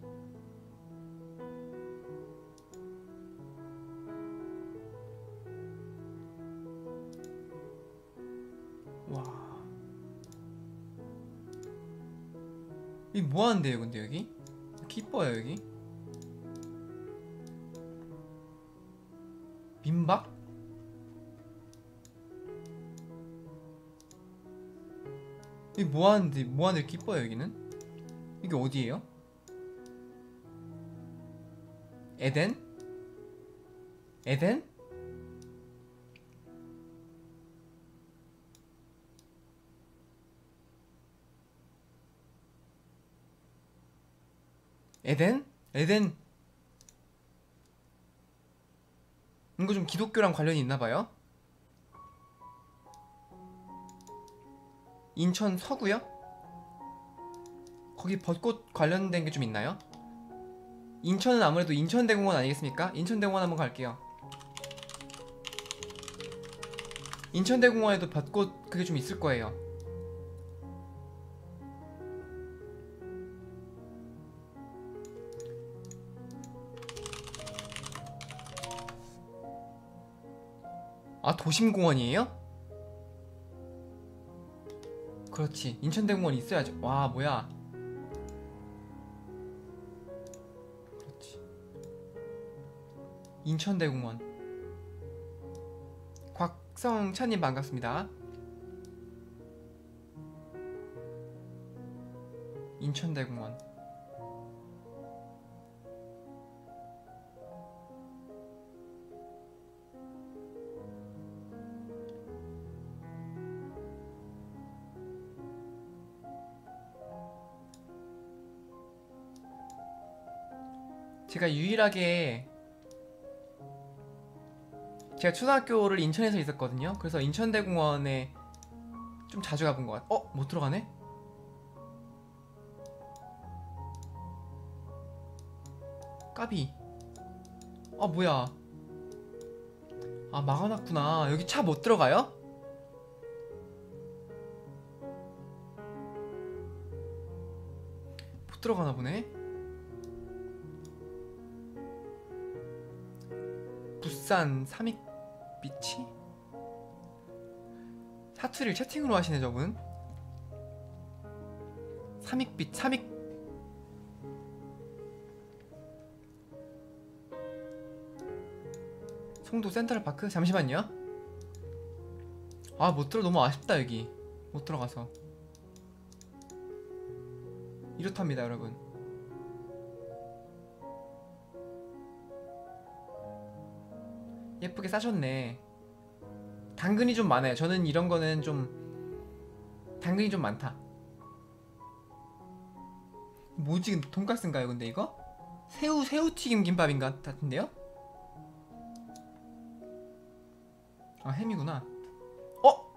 와, 이 뭐하는데요 근데 여기? 기뻐요 여기? 민박? 이 뭐하는데 뭐하는데 기뻐요 여기는? 이게 어디예요? 에덴? 에덴? 에덴? 에덴. 이거 좀 기독교랑 관련이 있나봐요? 인천 서구요? 거기 벚꽃 관련된 게 좀 있나요? 인천은 아무래도 인천대공원 아니겠습니까? 인천대공원 한번 갈게요. 인천대공원에도 벚꽃 그게 좀 있을 거예요. 아, 도심공원이에요? 그렇지, 인천대공원 있어야죠. 와, 뭐야. 그렇지, 인천대공원. 곽성찬님 반갑습니다. 인천대공원. 제가 유일하게 제가 초등학교를 인천에서 있었거든요. 그래서 인천대공원에 좀 자주 가본 것 같아. 어? 못 들어가네? 까비. 아, 뭐야. 아, 막아놨구나. 여기 차 못 들어가요? 못 들어가나 보네. 부산 삼익비치? 사투리를 채팅으로 하시네 저분. 삼익빛 삼익. 송도 센트럴파크? 잠시만요. 아, 못 들어. 너무 아쉽다. 여기 못 들어가서. 이렇답니다 여러분. 예쁘게 싸셨네. 당근이 좀 많아요. 저는 이런 거는 좀 당근이 좀 많다. 뭐지? 돈까스인가요 근데 이거? 새우 새우튀김 김밥인가 같은데요? 아, 햄이구나. 어?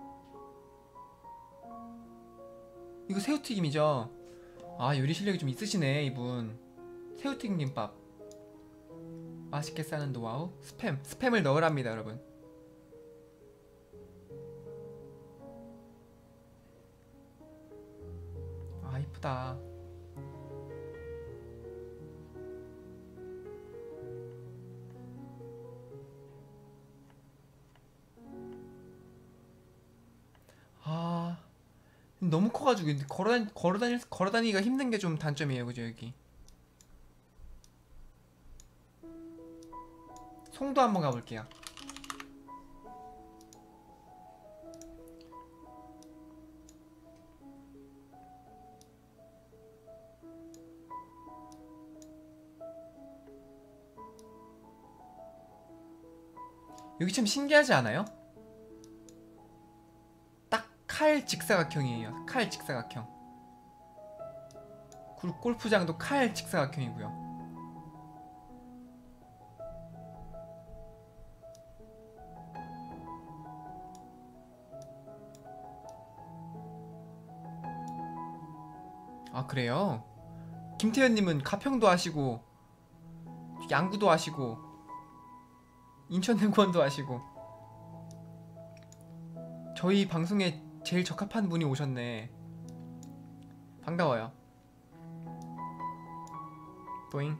이거 새우튀김이죠? 아, 요리 실력이 좀 있으시네 이분. 새우튀김 김밥 맛있게 싸는 노하우. 스팸 스팸을 넣으랍니다 여러분. 아, 이쁘다. 아, 너무 커가지고 걸어다니, 걸어다니, 걸어다니기가 힘든 게 좀 단점이에요 그죠 여기. 송도 한번 가볼게요. 여기 참 신기하지 않아요? 딱 칼 직사각형이에요. 칼 직사각형. 그리고 골프장도 칼 직사각형이고요. 아, 그래요? 김태현님은 가평도 하시고 양구도 하시고 인천대공원도 하시고 저희 방송에 제일 적합한 분이 오셨네. 반가워요. 또잉.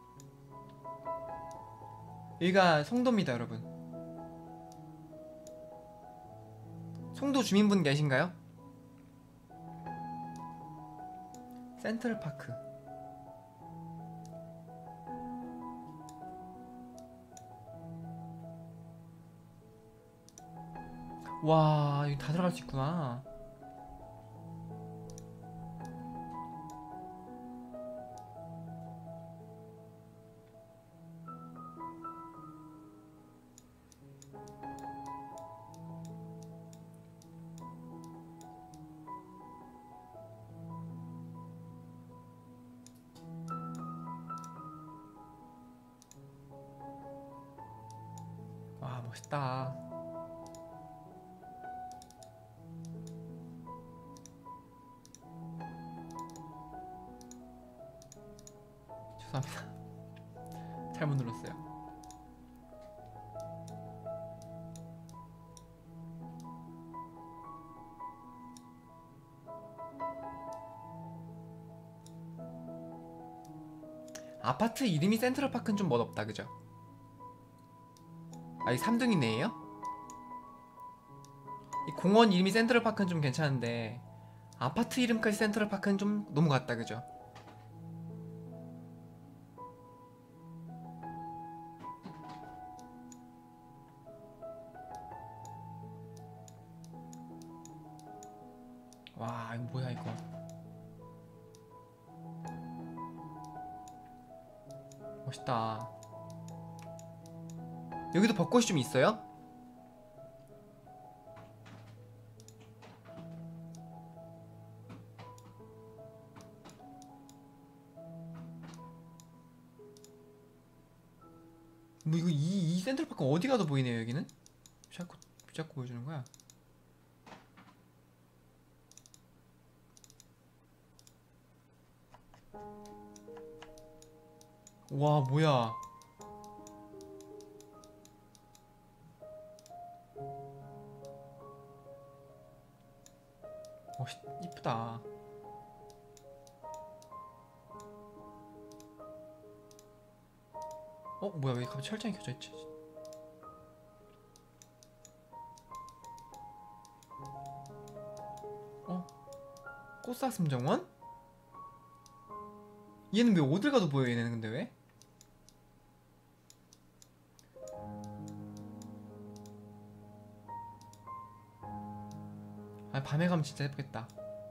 여기가 송도입니다 여러분. 송도 주민분 계신가요? 센트럴파크. 와, 여기 다 들어갈 수 있구나. 와, 멋있다. 죄송합니다. 잘못 눌렀어요. 아파트 이름이 센트럴파크는 좀 멋없다 그죠? 아, 이 삼 등이네요? 공원 이름이 센트럴파크는 좀 괜찮은데 아파트 이름까지 센트럴파크는 좀 너무 같다, 그죠? 와, 이거 뭐야 이거. 멋있다. 여기도 벚꽃이 좀 있어요? 뭐 이거 이, 이 센트럴파크 어디 가도 보이네요. 여기는 자꾸 자꾸 보여주는 거야. 와, 뭐야. 멋있 이쁘다. 어, 뭐야, 왜 갑자기 철장이 켜져 있지? 어? 꽃사슴 정원? 얘는 왜 어딜 가도 보여, 얘네는. 근데 왜? 아, 밤에 가면 진짜 예쁘겠다.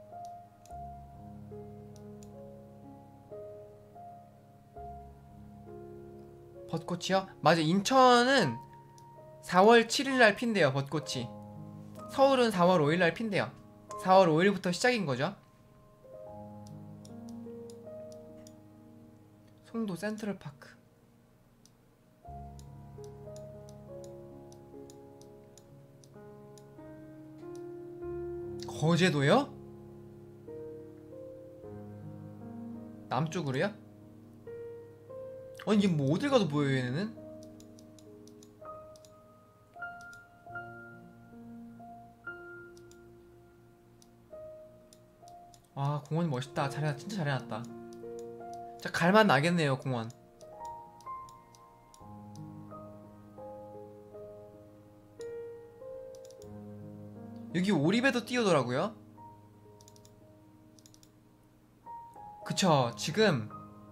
벚꽃이요? 맞아, 인천은 사월 칠일날 핀대요, 벚꽃이. 서울은 사월 오일날 핀대요. 사월 오일부터 시작인 거죠. 송도 센트럴파크. 거제도요? 남쪽으로요? 아니, 이게 뭐 어딜 가도 보여요, 얘네는? 아, 공원 멋있다. 잘해, 진짜 잘해놨다. 진짜 갈맛 나겠네요, 공원. 여기 오리배도 띄우더라고요. 그쵸, 지금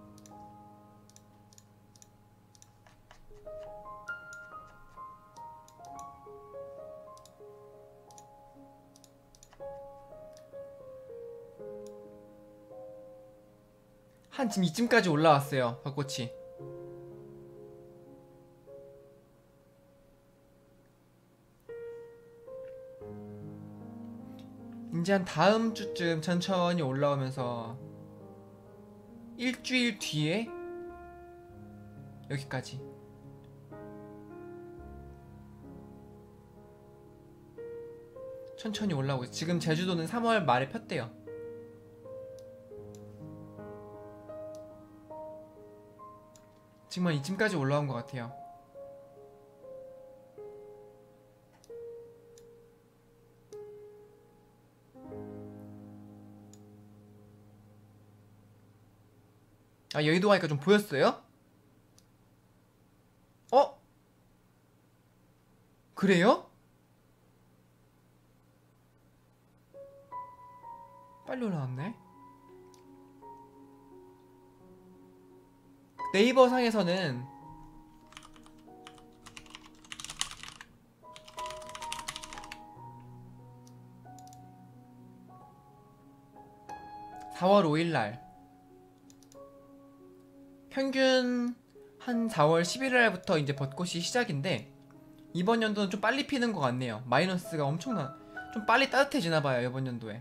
한 지금 이쯤까지 올라왔어요, 벚꽃이. 이제 한 다음 주쯤 천천히 올라오면서 일주일 뒤에 여기까지. 천천히 올라오고 있어요. 지금 제주도는 삼월 말에 폈대요. 지금 한 이쯤까지 올라온 것 같아요. 아, 여의도 가니까 좀 보였어요? 어? 그래요? 빨리 올라왔네. 네이버 상에서는 사월 오일날 평균 한 사월 십일날부터 이제 벚꽃이 시작인데 이번 연도는 좀 빨리 피는 것 같네요. 마이너스가 엄청나. 좀 빨리 따뜻해지나봐요, 이번 연도에.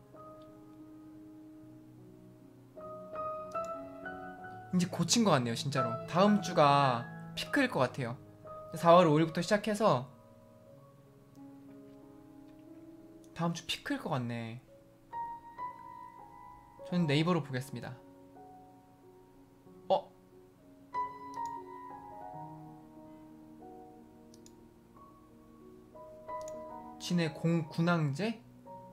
이제 고친 것 같네요, 진짜로. 다음 주가 피크일 것 같아요. 사월 오일부터 시작해서 다음 주 피크일 것 같네. 저는 네이버로 보겠습니다. 어? 진해 공군항제?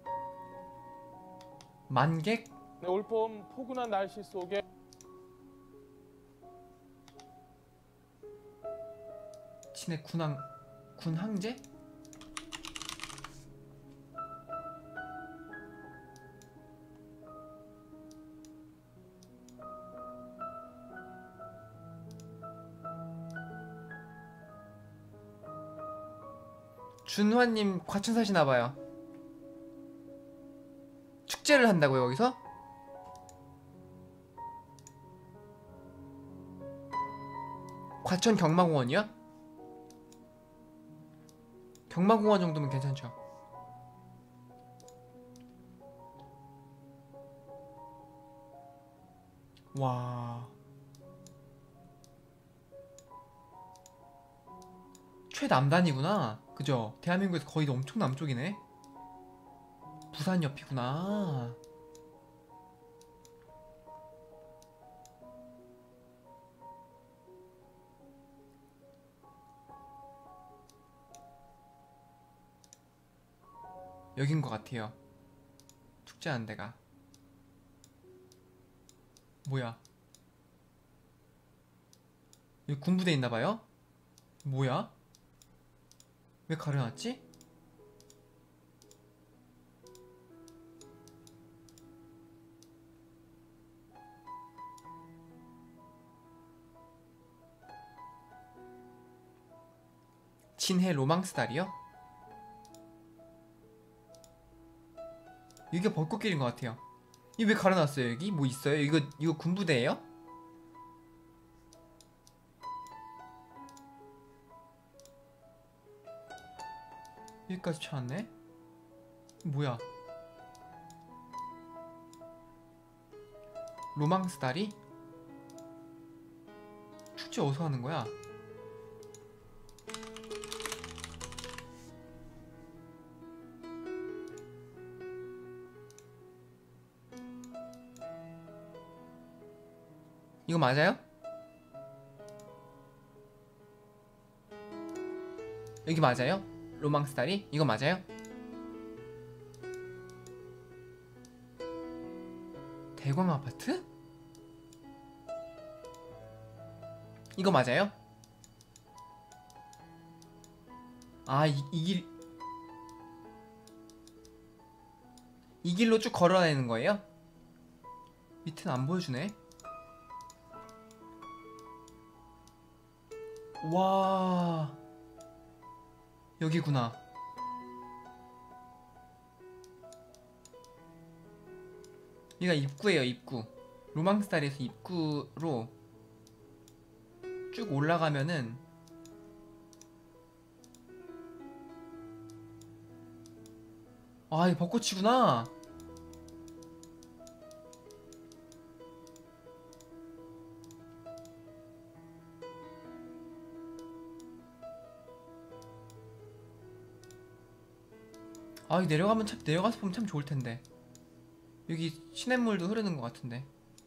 만객? 네, 올봄 포근한 날씨 속에 진해 군항 군항제? 준화님 과천 사시나봐요. 축제를 한다고요 거기서? 과천 경마공원이요? 경마공원 정도면 괜찮죠. 와, 최남단이구나. 그죠? 대한민국에서 거의 엄청 남쪽이네. 부산 옆이구나. 여긴 것 같아요. 축제하는 데가. 뭐야? 여기 군부대 있나봐요? 뭐야? 왜 가려놨지? 진해 로망스 다리요? 여기가 벚꽃길인 것 같아요. 이 왜 가려놨어요 여기? 뭐 있어요? 이거 이거 군부대예요? 여기까지 쳐놨네? 뭐야? 로망스 다리? 축제 어디서 하는 거야? 이거 맞아요? 여기 맞아요? 로망스 다리? 이거 맞아요? 대광 아파트? 이거 맞아요? 아, 이, 이 길, 이 길로 쭉 걸어다니는 거예요? 밑에는 안 보여주네. 와, 여기구나. 여기가 입구예요, 입구. 로망스 다리에서 입구로 쭉 올라가면은 아, 이 벚꽃이구나. 아, 여기 내려가면 참, 내려가서 보면 참 좋을 텐데. 여기 시냇물도 흐르는 것 같은데.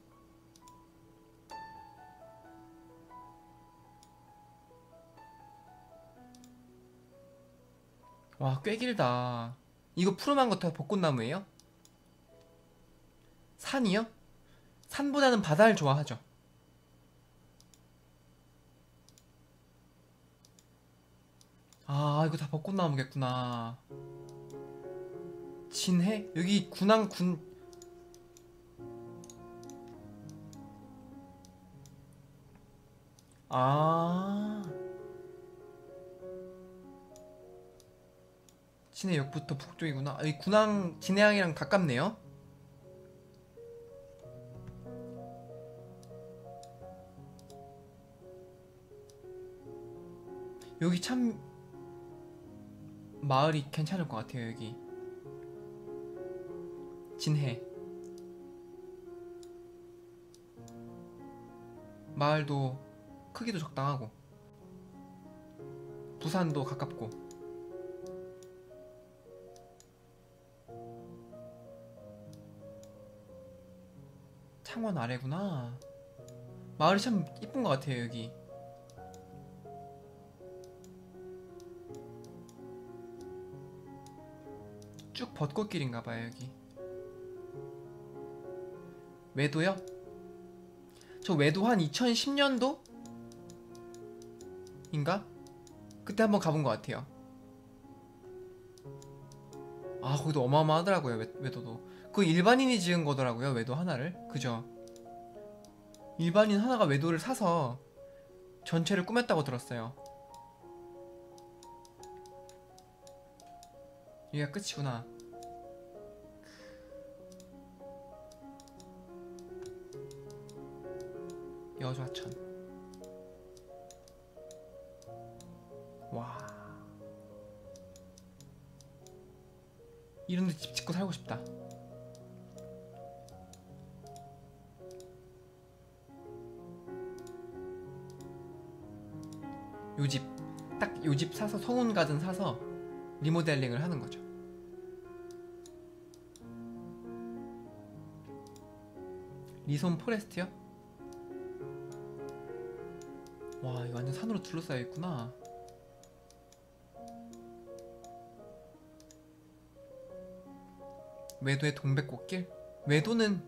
와, 꽤 길다. 이거 푸름한 거 다 벚꽃나무예요? 산이요? 산보다는 바다를 좋아하죠. 아, 이거 다 벚꽃나무겠구나. 진해? 여기 군항 군 아, 진해역부터 북쪽이구나. 여기 군항 진해항이랑 가깝네요. 여기 참 마을이 괜찮을 것 같아요. 여기 진해 마을도 크기도 적당하고 부산도 가깝고. 창원 아래구나. 마을이 참 이쁜 것 같아요. 여기 쭉 벚꽃길인가봐요. 여기 외도요? 저 외도 한 이천십 년도? 인가? 그때 한번 가본 것 같아요. 아, 거기도 어마어마하더라고요. 외, 외도도 그 일반인이 지은 거더라고요. 외도 하나를. 그죠? 일반인 하나가 외도를 사서 전체를 꾸몄다고 들었어요. 여기가 끝이구나. 여좌천. 와, 이런데 집 짓고 살고 싶다. 요 집, 딱 요 집 사서 성운 가든 사서 리모델링을 하는 거죠. 리손 포레스트요? 와, 이거 완전 산으로 둘러싸여 있구나. 외도의 동백꽃길? 외도는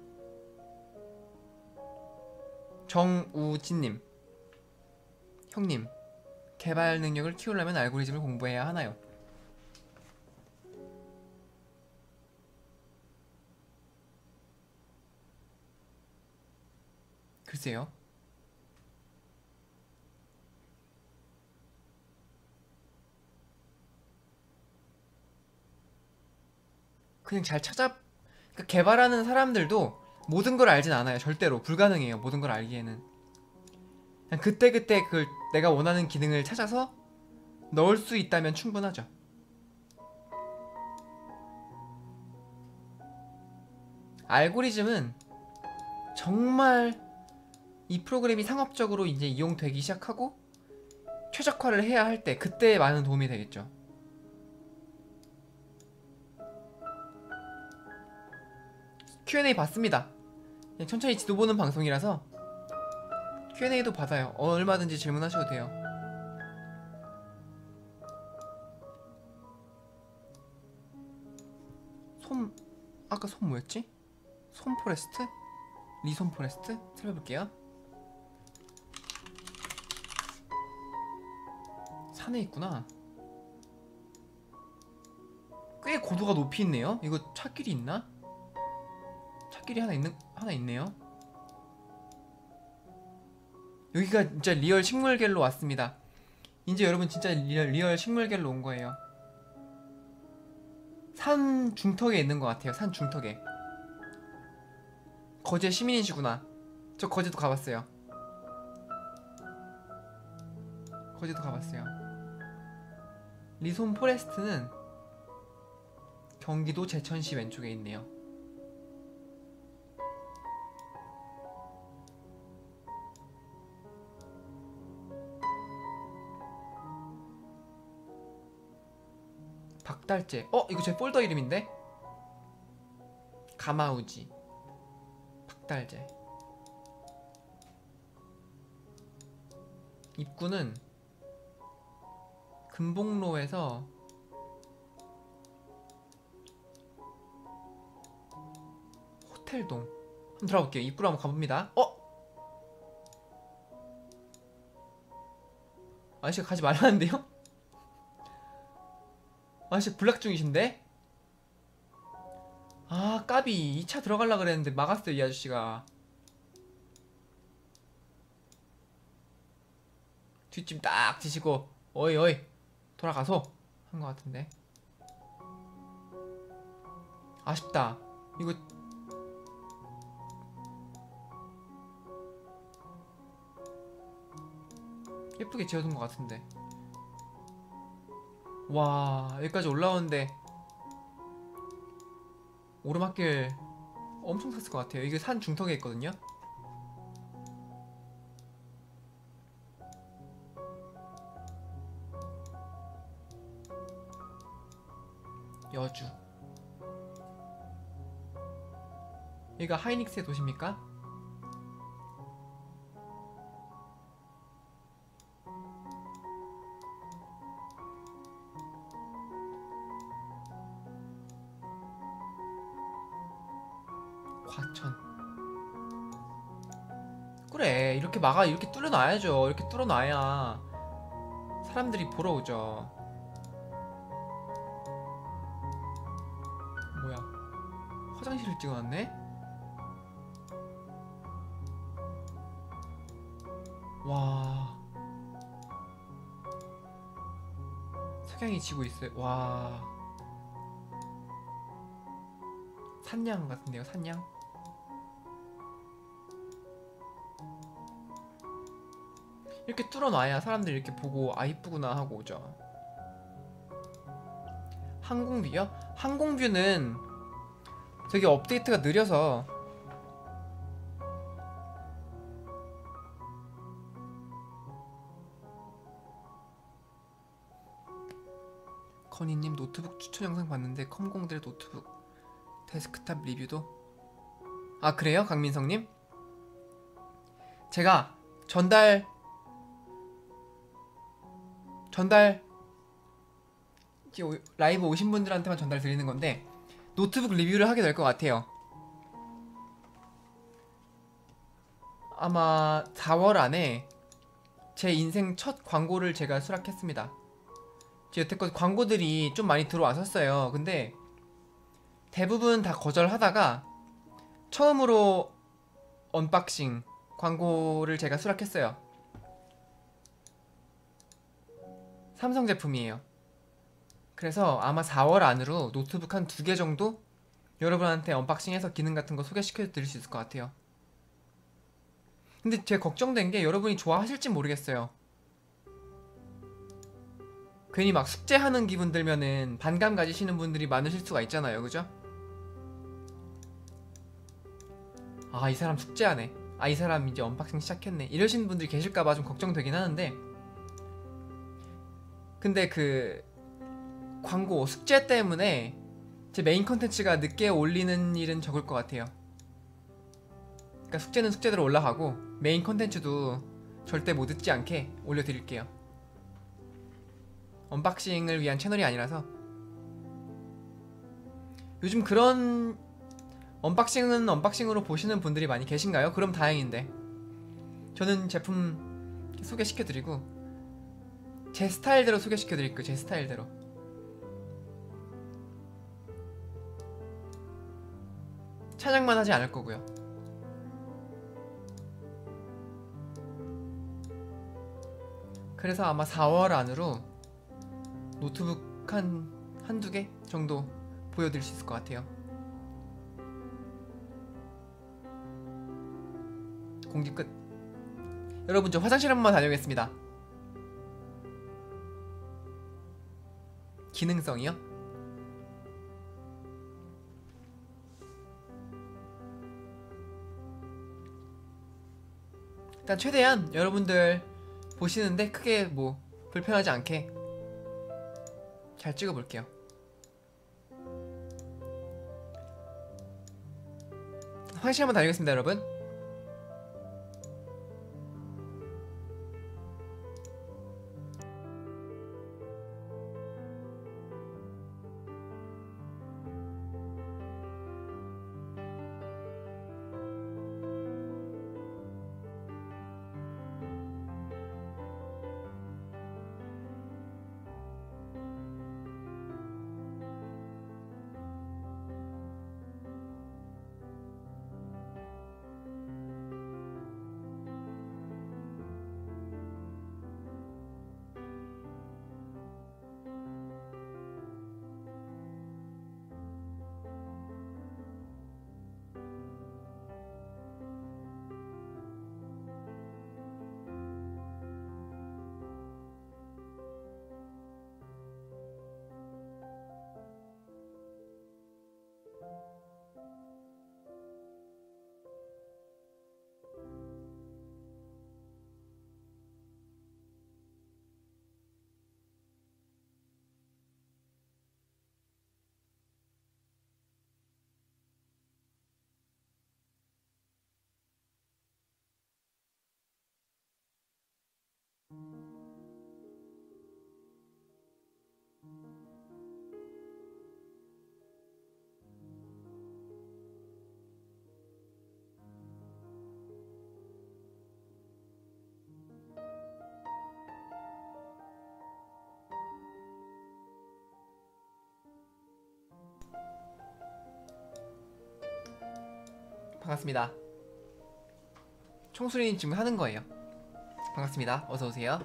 정우진님, 형님, 개발 능력을 키우려면 알고리즘을 공부해야 하나요? 글쎄요. 그냥 잘 찾아, 그러니까 개발하는 사람들도 모든 걸 알진 않아요. 절대로 불가능해요. 모든 걸 알기에는. 그냥 그때그때 그 내가 원하는 기능을 찾아서 넣을 수 있다면 충분하죠. 알고리즘은 정말 이 프로그램이 상업적으로 이제 이용되기 시작하고 최적화를 해야 할 때, 그때 많은 도움이 되겠죠. 큐 앤 에이 받습니다. 그냥 천천히 지도 보는 방송이라서 큐 앤 에이도 받아요. 어, 얼마든지 질문하셔도 돼요. 솜, 아까 솜 뭐였지? 솜 포레스트? 리솜 포레스트? 살펴볼게요. 산에 있구나. 꽤 고도가 높이 있네요. 이거 차길이 있나? 차길이 하나 있는 하나 있네요. 여기가 진짜 리얼 식물계로 왔습니다. 이제 여러분 진짜 리얼, 리얼 식물계로 온 거예요. 산 중턱에 있는 것 같아요. 산 중턱에. 거제 시민이시구나. 저 거제도 가봤어요. 거제도 가봤어요. 리솜 포레스트는 경기도 제천시 왼쪽에 있네요. 박달재. 어? 이거 제 폴더 이름인데? 가마우지. 박달재. 입구는 금복로에서 호텔동. 한번 들어볼게요. 입구로 한번 가봅니다. 어? 아저씨가 가지 말라는데요? 아저씨 블락 중이신데? 아, 까비. 이 차 들어가려고 그랬는데 막았어요, 이 아저씨가. 뒷짐 딱 지시고 어이 어이 돌아가서 한 것 같은데. 아쉽다. 이거 예쁘게 지어둔 것 같은데. 와, 여기까지 올라오는데 오르막길 엄청 탔을 것 같아요. 이게 산 중턱에 있거든요. 여주. 여기가 하이닉스의 도시입니까? 과천. 그래, 이렇게 막아, 이렇게 뚫어놔야죠. 이렇게 뚫어놔야 사람들이 보러 오죠. 뭐야, 화장실을 찍어놨네? 와, 석양이 지고 있어요. 와, 산양 같은데요, 산양? 이렇게 뚫어놔야 사람들이 이렇게 보고 아 이쁘구나 하고 오죠. 항공뷰요? 항공뷰는 되게 업데이트가 느려서 건희님 노트북 추천 영상 봤는데 컴공들 노트북 데스크탑 리뷰도 아 그래요? 강민성님? 제가 전달 전달 라이브 오신 분들한테만 전달 드리는 건데 노트북 리뷰를 하게 될 것 같아요. 아마 사월 안에 제 인생 첫 광고를 제가 수락했습니다. 여태껏 광고들이 좀 많이 들어왔었어요. 근데 대부분 다 거절하다가 처음으로 언박싱 광고를 제가 수락했어요. 삼성 제품이에요. 그래서 아마 사월 안으로 노트북 한 두 개 정도 여러분한테 언박싱해서 기능 같은 거 소개시켜 드릴 수 있을 것 같아요. 근데 제 걱정된 게 여러분이 좋아하실지 모르겠어요. 괜히 막 숙제하는 기분 들면은 반감 가지시는 분들이 많으실 수가 있잖아요. 그죠? 아, 이 사람 숙제하네. 아, 이 사람 이제 언박싱 시작했네. 이러시는 분들이 계실까봐 좀 걱정되긴 하는데, 근데 그 광고, 숙제 때문에 제 메인 컨텐츠가 늦게 올리는 일은 적을 것 같아요. 그러니까 숙제는 숙제대로 올라가고 메인 컨텐츠도 절대 못 듣지 않게 올려드릴게요. 언박싱을 위한 채널이 아니라서. 요즘 그런 언박싱은 언박싱으로 보시는 분들이 많이 계신가요? 그럼 다행인데 저는 제품 소개시켜드리고 제 스타일대로 소개시켜드릴게요. 제 스타일대로. 차장만 하지 않을 거고요. 그래서 아마 사월 안으로 노트북 한 한두 개 정도 보여드릴 수 있을 것 같아요. 공지 끝. 여러분 저 화장실 한번 다녀오겠습니다. 기능성이요? 일단 최대한 여러분들 보시는데 크게 뭐 불편하지 않게 잘 찍어볼게요. 화장실 한번 다니겠습니다 여러분. 반갑습니다. 총수리님 지금 하는 거예요. 반갑습니다. 어서 오세요.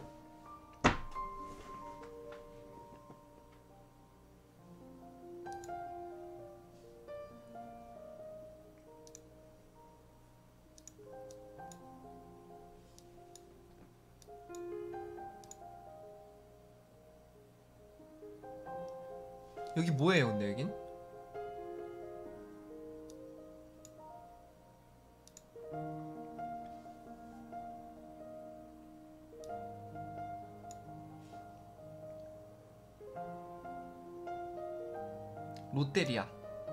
여기 뭐예요 근데 여긴? 롯데리아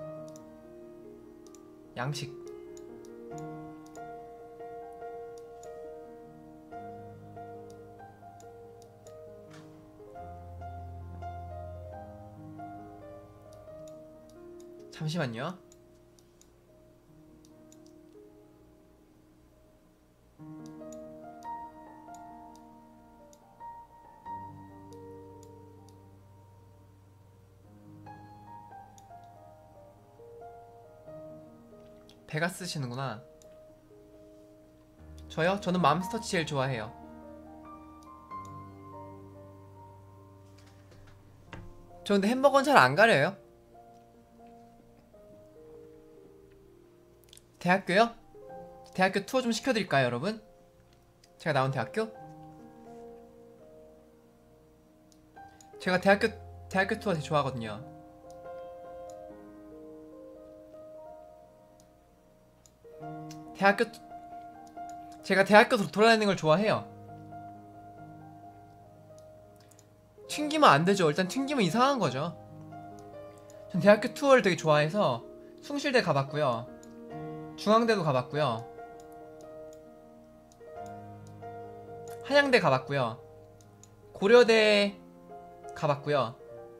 양식 잠시만요. 배가 쓰시는구나. 저요? 저는 맘스터치 제일 좋아해요. 저 근데 햄버거는 잘 안 가려요. 대학교요? 대학교 투어 좀 시켜드릴까요 여러분? 제가 나온 대학교? 제가 대학교 대학교 투어 되게 좋아하거든요. 대학교 제가 대학교 돌아다니는 걸 좋아해요. 튕기면 안 되죠. 일단 튕기면 이상한 거죠. 전 대학교 투어를 되게 좋아해서 숭실대 가봤고요. 중앙대도 가봤고요. 한양대 가봤고요. 고려대 가봤고요.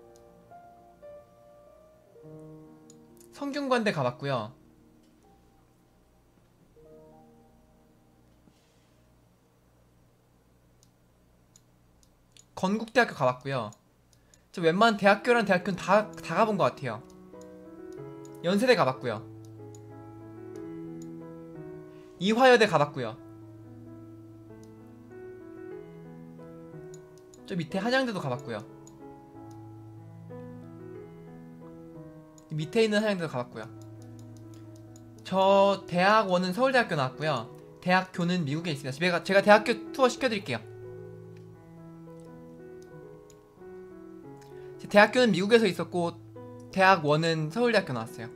성균관대 가봤고요. 건국대학교 가봤고요. 저 웬만한 대학교랑 대학교는 다, 다 가본 것 같아요. 연세대 가봤고요. 이화여대 가봤고요. 저 밑에 한양대도 가봤고요. 밑에 있는 한양대도 가봤고요. 저 대학원은 서울대학교 나왔고요. 대학교는 미국에 있습니다. 제가, 제가 대학교 투어 시켜드릴게요. 제 대학교는 미국에서 있었고 대학원은 서울대학교 나왔어요.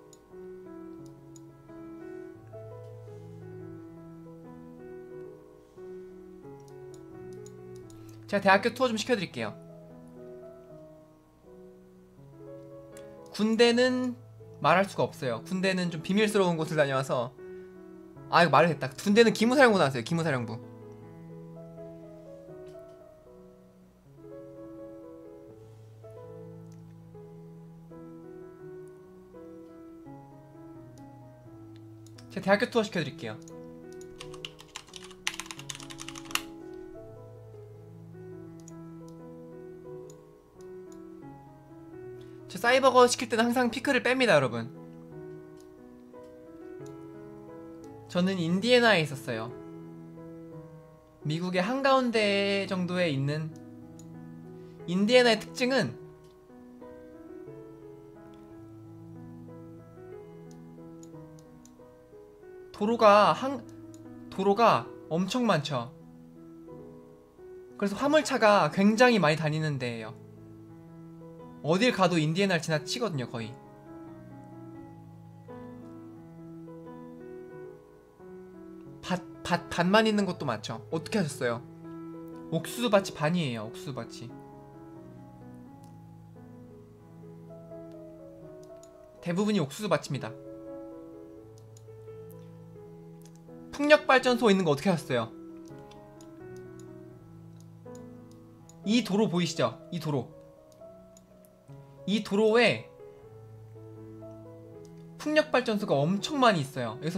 제가 대학교 투어 좀 시켜드릴게요. 군대는 말할 수가 없어요. 군대는 좀 비밀스러운 곳을 다녀와서. 아 이거 말을 했다. 군대는 기무사령부 나왔어요. 기무사령부. 제가 대학교 투어 시켜드릴게요. 저 사이버거 시킬 때는 항상 피크를 뺍니다 여러분. 저는 인디애나에 있었어요. 미국의 한가운데 정도에 있는. 인디애나의 특징은 도로가 한 도로가 엄청 많죠. 그래서 화물차가 굉장히 많이 다니는 데예요. 어딜 가도 인디애나를 지나치거든요 거의. 밭, 밭, 밭만 있는 것도 많죠. 어떻게 하셨어요? 옥수수밭이 반이에요. 옥수수밭이 대부분이 옥수수밭입니다. 풍력발전소 있는 거 어떻게 하셨어요? 이 도로 보이시죠? 이 도로 이 도로에 풍력발전소가 엄청 많이 있어요. 여기서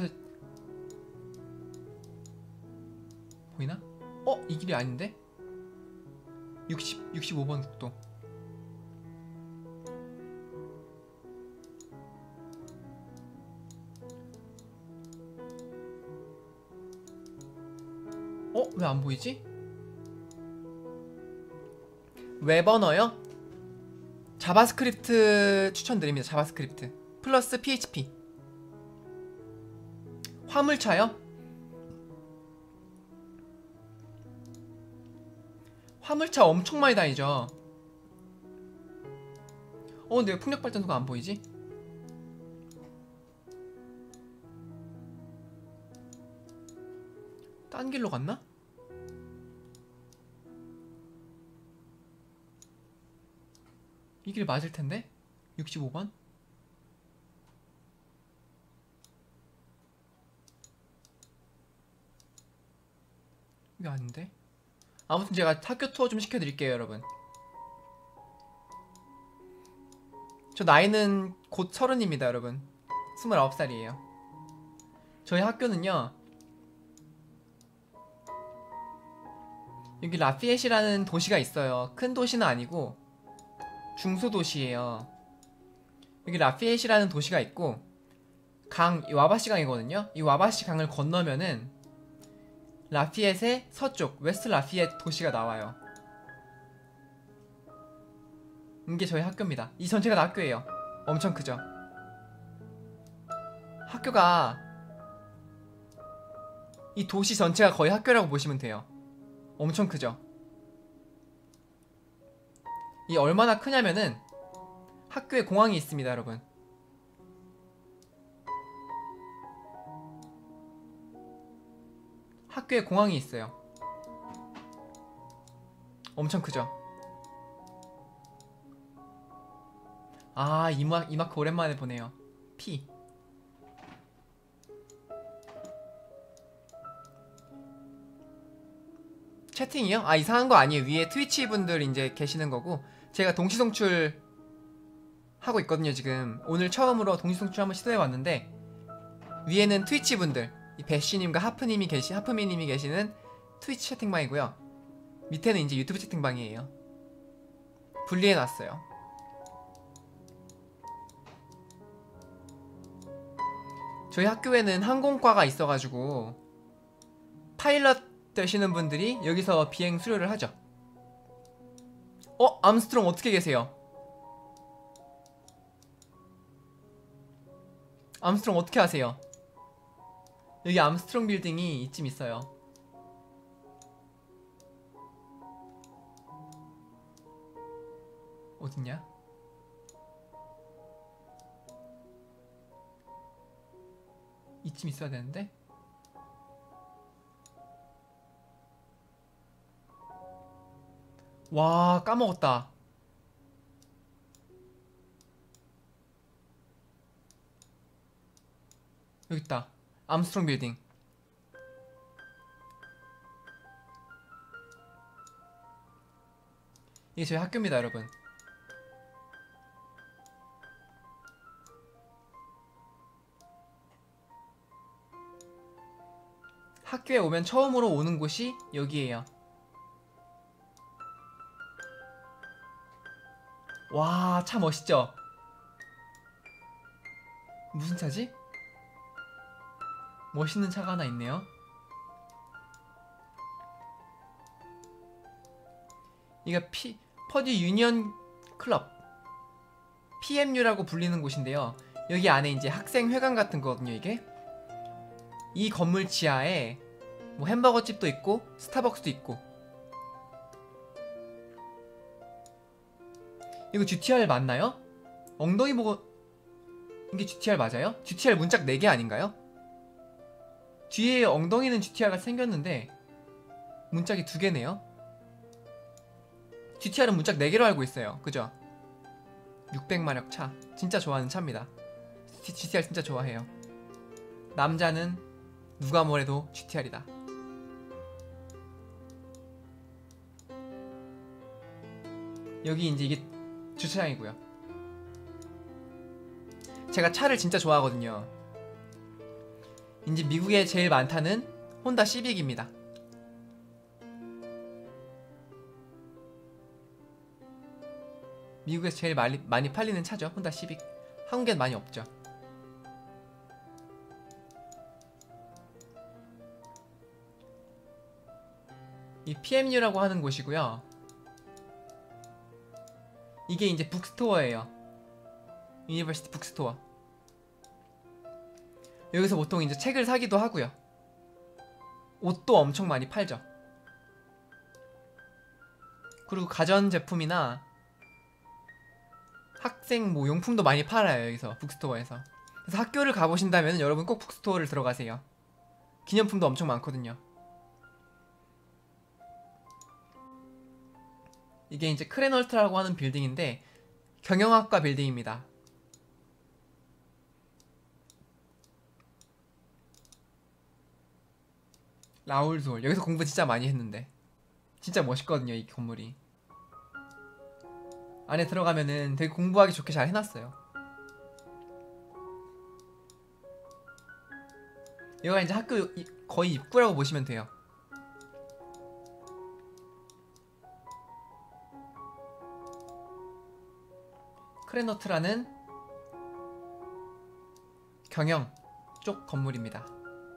보이나? 어? 이 길이 아닌데? 육십, 육십오 번 국도. 어? 왜 안 보이지? 웹언어요? 자바스크립트 추천드립니다. 자바스크립트 플러스 피에이치피. 화물차요? 화물차 엄청 많이 다니죠. 어 근데 왜 풍력발전소가 안 보이지? 딴 길로 갔나? 이 길 맞을 텐데? 육십오 번? 이게 아닌데? 아무튼 제가 학교 투어 좀 시켜드릴게요, 여러분. 저 나이는 곧 서른입니다, 여러분. 스물아홉 살이에요. 저희 학교는요, 여기 라피엣이라는 도시가 있어요. 큰 도시는 아니고 중소도시예요. 여기 라피엣이라는 도시가 있고 강, 이 와바시 강이거든요. 이 와바시 강을 건너면은 라피엣의 서쪽 웨스트 라피엣 도시가 나와요. 이게 저희 학교입니다. 이 전체가 다 학교예요. 엄청 크죠? 학교가 이 도시 전체가 거의 학교라고 보시면 돼요. 엄청 크죠? 이 얼마나 크냐면은 학교에 공항이 있습니다, 여러분. 학교에 공항이 있어요. 엄청 크죠? 아, 이마, 이마크 오랜만에 보네요. P. 채팅이요? 아, 이상한 거 아니에요. 위에 트위치 분들 이제 계시는 거고 제가 동시송출 하고 있거든요, 지금. 오늘 처음으로 동시송출 한번 시도해봤는데 위에는 트위치 분들, 이 배쉬님과 하프님이 계시, 하프미님이 계시는 트위치 채팅방이고요. 밑에는 이제 유튜브 채팅방이에요. 분리해놨어요. 저희 학교에는 항공과가 있어가지고 파일럿 되시는 분들이 여기서 비행 수료를 하죠. 어? 암스트롱 어떻게 계세요? 암스트롱 어떻게 하세요? 여기 암스트롱 빌딩이 이쯤 있어요. 어딨냐? 이쯤 있어야 되는데? 와, 까먹었다. 여기 있다. 암스트롱 빌딩. 이게 저희 학교입니다, 여러분. 학교에 오면 처음으로 오는 곳이 여기에요. 와, 차 멋있죠? 무슨 차지? 멋있는 차가 하나 있네요. 이거 피, 퍼듀 유니언 클럽 피엠유라고 불리는 곳인데요. 여기 안에 이제 학생회관 같은 거거든요, 이게. 이 건물 지하에 뭐 햄버거집도 있고 스타벅스도 있고. 이거 지티알 맞나요? 엉덩이 보고 이게 지티알 맞아요? 지티알 문짝 네 개 아닌가요? 뒤에 엉덩이는 지티알가 생겼는데 문짝이 두 개네요. 지티알은 문짝 네 개로 알고 있어요. 그죠? 육백 마력 차. 진짜 좋아하는 차입니다. 지티알 진짜 좋아해요. 남자는 누가 뭐래도 지티알이다. 여기 이제 이게 주차장이고요. 제가 차를 진짜 좋아하거든요. 이제 미국에 제일 많다는 혼다 시빅입니다. 미국에서 제일 많이, 많이 팔리는 차죠, 혼다 시빅. 한국엔 많이 없죠. 이 피엠유라고 하는 곳이고요. 이게 이제 북스토어예요. 유니버시티 북스토어. 여기서 보통 이제 책을 사기도 하고요. 옷도 엄청 많이 팔죠. 그리고 가전제품이나 학생 뭐 용품도 많이 팔아요. 여기서 북스토어에서. 그래서 학교를 가보신다면 여러분 꼭 북스토어를 들어가세요. 기념품도 엄청 많거든요. 이게 이제 크레널트라고 하는 빌딩인데 경영학과 빌딩입니다. 라울솔 여기서 공부 진짜 많이 했는데 진짜 멋있거든요. 이 건물이 안에 들어가면은 되게 공부하기 좋게 잘 해놨어요. 여기가 이제 학교 이- 거의 입구라고 보시면 돼요. 크레너트라는 경영 쪽 건물입니다.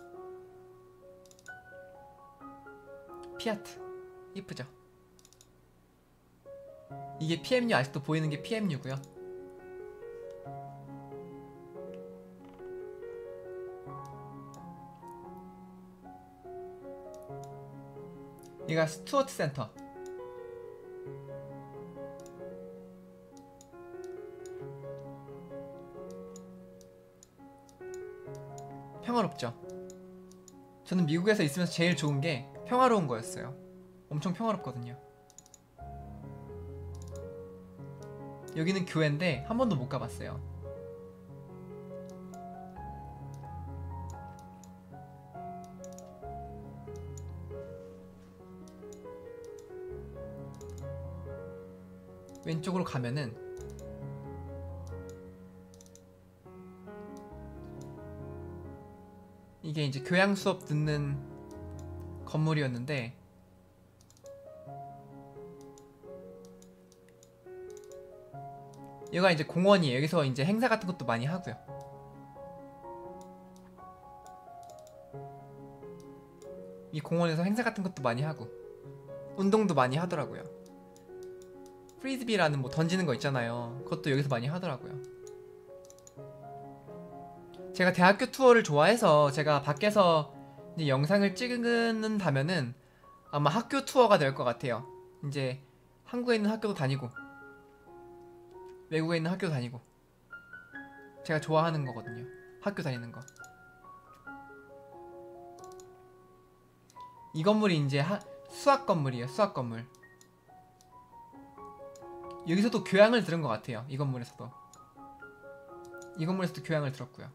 피아트 이쁘죠? 이게 피엠유 아직도 보이는 게 피엠유고요. 얘가 스튜어트 센터. 평화롭죠? 저는 미국에서 있으면서 제일 좋은 게 평화로운 거였어요. 엄청 평화롭거든요. 여기는 교회인데 한 번도 못 가봤어요. 왼쪽으로 가면은 이게 이제 교양 수업 듣는 건물이었는데 여기가 이제 공원이에요. 여기서 이제 행사 같은 것도 많이 하고요. 이 공원에서 행사 같은 것도 많이 하고 운동도 많이 하더라고요. 프리즈비라는 뭐 던지는 거 있잖아요. 그것도 여기서 많이 하더라고요. 제가 대학교 투어를 좋아해서 제가 밖에서 이제 영상을 찍는다면은 아마 학교 투어가 될 것 같아요. 이제 한국에 있는 학교도 다니고 외국에 있는 학교도 다니고 제가 좋아하는 거거든요. 학교 다니는 거. 이 건물이 이제 하, 수학 건물이에요. 수학 건물. 여기서도 교양을 들은 것 같아요. 이 건물에서도. 이 건물에서도 교양을 들었고요.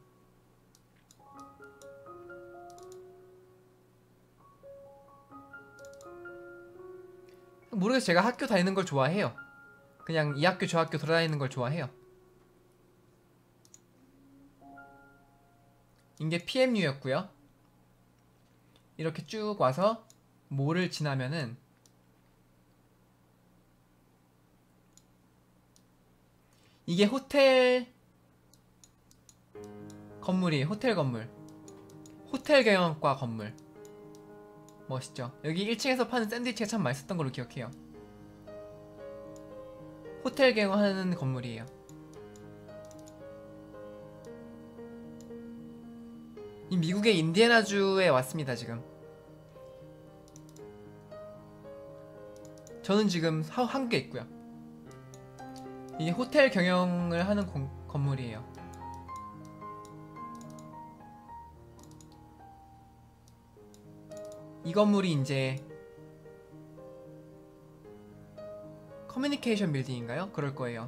모르겠어요. 제가 학교 다니는 걸 좋아해요. 그냥 이 학교 저 학교 돌아다니는 걸 좋아해요. 이게 피엠유였고요. 이렇게 쭉 와서 몰을 지나면은 이게 호텔 건물이에요. 호텔 건물. 호텔 경영학과 건물. 멋있죠? 여기 일 층에서 파는 샌드위치가 참 맛있었던 걸로 기억해요. 호텔 경영하는 건물이에요. 이 미국의 인디애나주에 왔습니다. 지금 저는 지금 하- 한국에 있고요. 이게 호텔 경영을 하는 건, 건물이에요. 이 건물이 이제 커뮤니케이션 빌딩인가요? 그럴 거예요.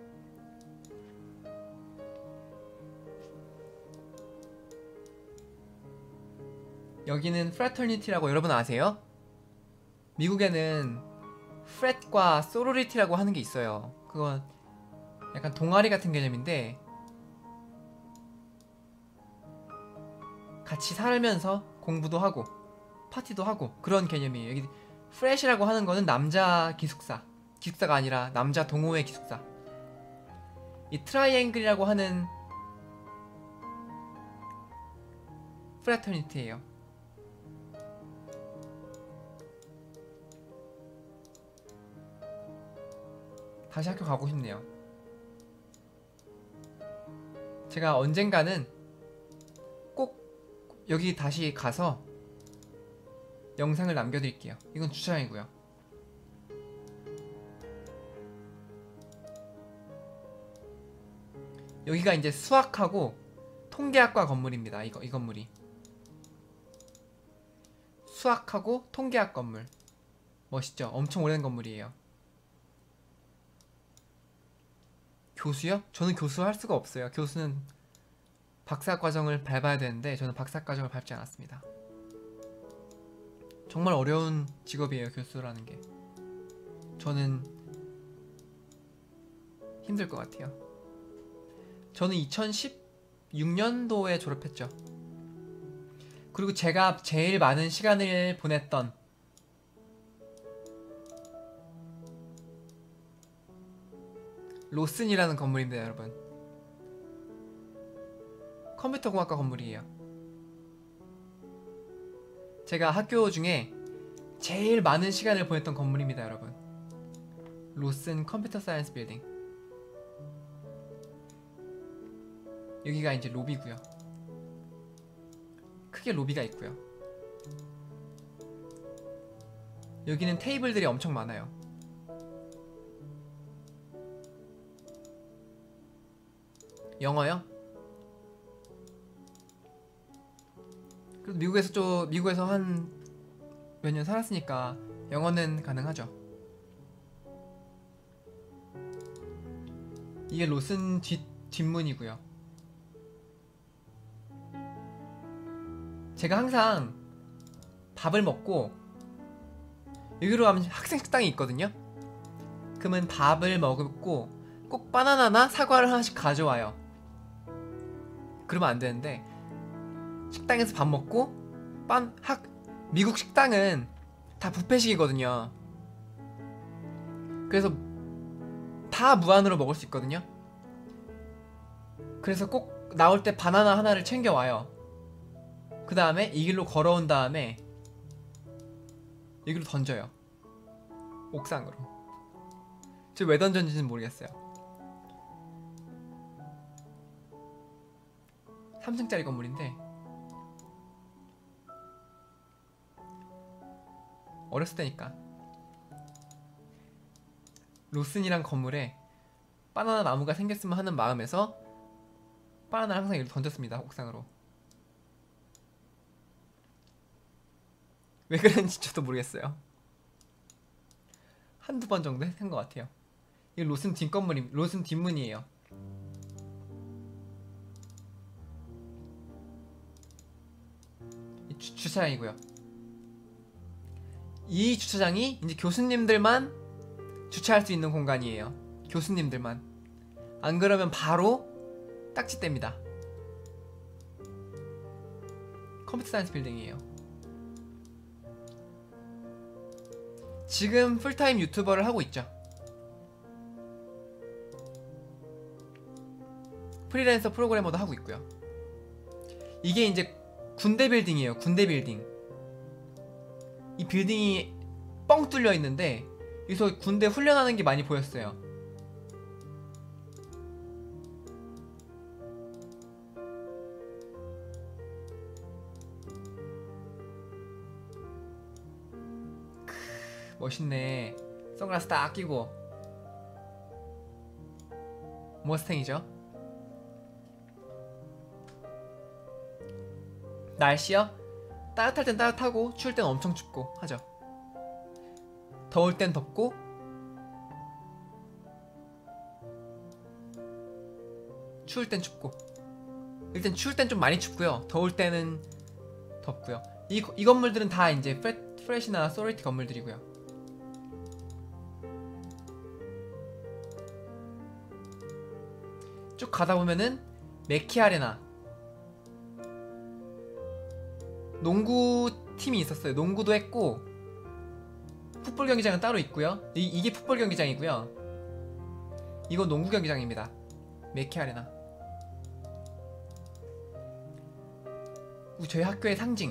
여기는 프래터니티라고 여러분 아세요? 미국에는 프렛과 소로리티라고 하는 게 있어요. 그건 약간 동아리 같은 개념인데 같이 살면서 공부도 하고 파티도 하고 그런 개념이에요. 여기 프렛이라고 하는 거는 남자 기숙사 기숙사가 아니라 남자 동호회 기숙사. 이 트라이앵글이라고 하는 프래터니티예요. 다시 학교 가고 싶네요. 제가 언젠가는 꼭 여기 다시 가서 영상을 남겨드릴게요. 이건 주차장이고요. 여기가 이제 수학하고 통계학과 건물입니다. 이거 이 건물이 수학하고 통계학 건물. 멋있죠? 엄청 오래된 건물이에요. 교수요? 저는 교수 할 수가 없어요. 교수는 박사 과정을 밟아야 되는데 저는 박사 과정을 밟지 않았습니다. 정말 어려운 직업이에요, 교수라는 게. 저는 힘들 것 같아요. 저는 이천십육 년도에 졸업했죠. 그리고 제가 제일 많은 시간을 보냈던 로슨이라는 건물입니다, 여러분. 컴퓨터공학과 건물이에요. 제가 학교 중에 제일 많은 시간을 보냈던 건물입니다, 여러분. 로슨 컴퓨터 사이언스 빌딩. 여기가 이제 로비고요. 크게 로비가 있고요. 여기는 테이블들이 엄청 많아요. 영어요? 그래도 미국에서 좀 미국에서 한 몇 년 살았으니까 영어는 가능하죠. 이게 로슨 뒷 뒷문이고요. 제가 항상 밥을 먹고 여기로 가면 학생 식당이 있거든요. 그러면 밥을 먹고 꼭 바나나나 사과를 하나씩 가져와요. 그러면 안 되는데 식당에서 밥 먹고 빤 학 미국 식당은 다 뷔페식이거든요. 그래서 다 무한으로 먹을 수 있거든요. 그래서 꼭 나올 때 바나나 하나를 챙겨와요. 그 다음에 이 길로 걸어온 다음에 여기로 던져요. 옥상으로. 저 왜 던졌는지는 모르겠어요. 삼 층짜리 건물인데 어렸을 때니까 로슨이란 건물에 바나나 나무가 생겼으면 하는 마음에서 바나나를 항상 여기로 던졌습니다. 옥상으로. 왜 그랬는지 저도 모르겠어요. 한두 번 정도 했던 것 같아요. 이 로슨 뒷건물이 로슨 뒷문이에요. 이 주, 주차장이고요. 이 주차장이 이제 교수님들만 주차할 수 있는 공간이에요. 교수님들만. 안 그러면 바로 딱지뗍니다. 컴퓨터 사이언스 빌딩이에요. 지금 풀타임 유튜버를 하고 있죠. 프리랜서 프로그래머도 하고 있고요. 이게 이제 군대 빌딩이에요. 군대 빌딩. 이 빌딩이 뻥 뚫려 있는데 여기서 군대 훈련하는 게 많이 보였어요. 크, 멋있네. 선글라스 딱 끼고. 머스탱이죠. 날씨요? 따뜻할 땐 따뜻하고 추울 땐 엄청 춥고 하죠. 더울 땐 덥고 추울 땐 춥고. 일단 추울 땐 좀 많이 춥고요. 더울 때는 덥고요. 이, 이 건물들은 다 이제 프레, 프레시나 소리티 건물들이고요. 쭉 가다 보면은 메키 아레나 농구 팀이 있었어요. 농구도 했고 풋볼 경기장은 따로 있고요. 이, 이게 풋볼 경기장이고요. 이건 농구 경기장입니다. 메키 아레나. 저희 학교의 상징.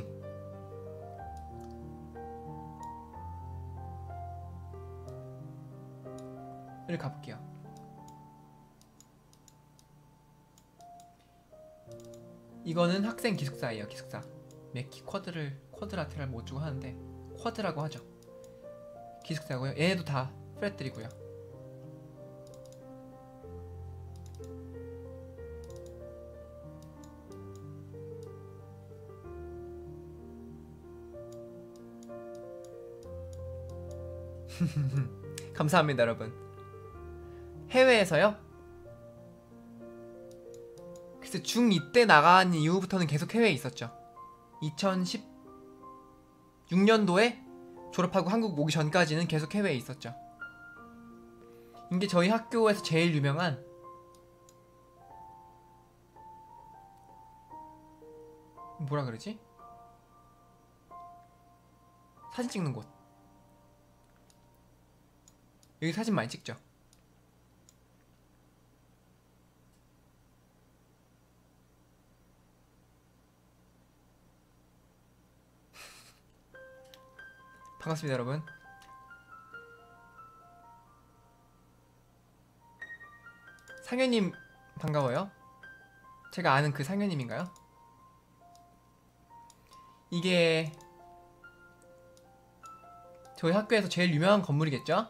여기 가볼게요. 이거는 학생 기숙사예요. 기숙사. 메키 쿼드를 쿼드라테랄 뭐 어쩌고 하는데 쿼드라고 하죠. 기숙사고요. 얘네도 다 플랫들이고요. 감사합니다 여러분. 해외에서요? 글쎄 중이 때 나간 이후부터는 계속 해외에 있었죠. 이천십육 년도에 졸업하고 한국 오기 전까지는 계속 해외에 있었죠. 이게 저희 학교에서 제일 유명한 뭐라 그러지? 사진 찍는 곳. 여기 사진 많이 찍죠. 반갑습니다 여러분. 상현님 반가워요. 제가 아는 그 상현님인가요? 이게 저희 학교에서 제일 유명한 건물이겠죠?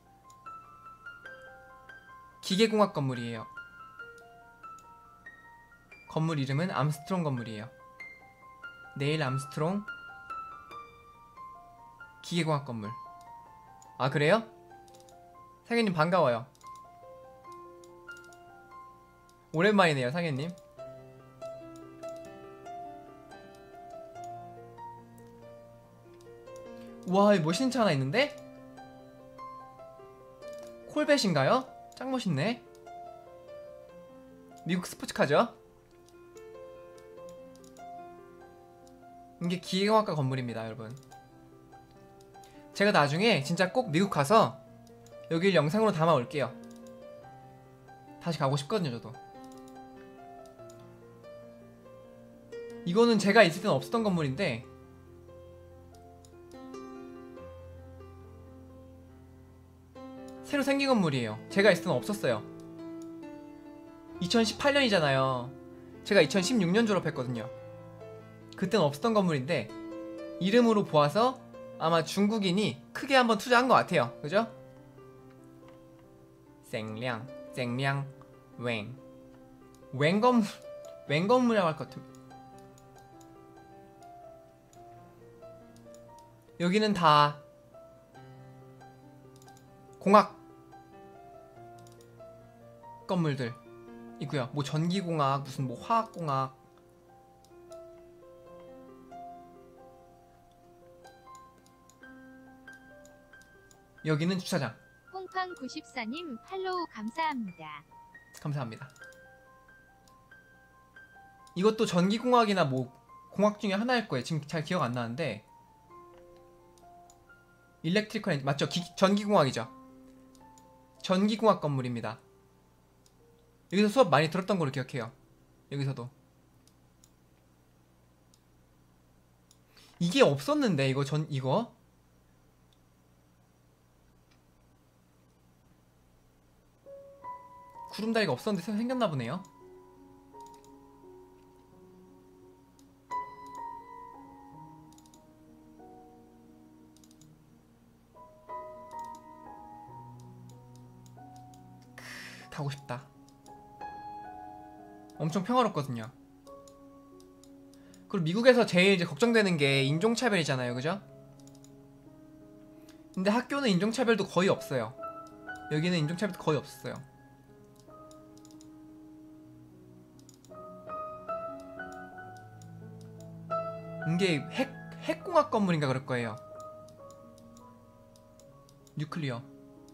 기계공학 건물이에요. 건물 이름은 암스트롱 건물이에요. 네일 암스트롱 기계공학 건물. 아 그래요? 상현님 반가워요. 오랜만이네요 상현님. 우와 멋있는 차 하나 있는데? 콜벳인가요? 짱 멋있네. 미국 스포츠카죠? 이게 기계공학과 건물입니다 여러분. 제가 나중에 진짜 꼭 미국 가서 여길 영상으로 담아 올게요. 다시 가고 싶거든요 저도. 이거는 제가 있을 땐 없었던 건물인데 새로 생긴 건물이에요. 제가 있을 땐 없었어요. 이천십팔 년이잖아요 제가 이천십육 년 졸업했거든요. 그땐 없었던 건물인데 이름으로 보아서 아마 중국인이 크게 한번 투자한 것 같아요. 그죠? 생량 생량 웽 웽 건물 웽 건물이라고 할 것 같아요. 여기는 다 공학 건물들 있고요. 뭐 전기공학 무슨 뭐 화학공학. 여기는 주차장. 콩팡 구십사 님 팔로우 감사합니다. 감사합니다. 이것도 전기공학이나 뭐 공학 중에 하나일 거예요. 지금 잘 기억 안 나는데 일렉트리컬 엔진 맞죠? 기, 전기공학이죠. 전기공학 건물입니다. 여기서 수업 많이 들었던 걸로 기억해요. 여기서도 이게 없었는데 이거 전 이거 구름다리가 없었는데 새로 생겼나 보네요. 크, 가고 싶다. 엄청 평화롭거든요. 그리고 미국에서 제일 이제 걱정되는 게 인종차별이잖아요. 그죠? 근데 학교는 인종차별도 거의 없어요. 여기는 인종차별도 거의 없었어요. 이게 핵, 핵공학 건물인가 그럴 거예요. 뉴클리어.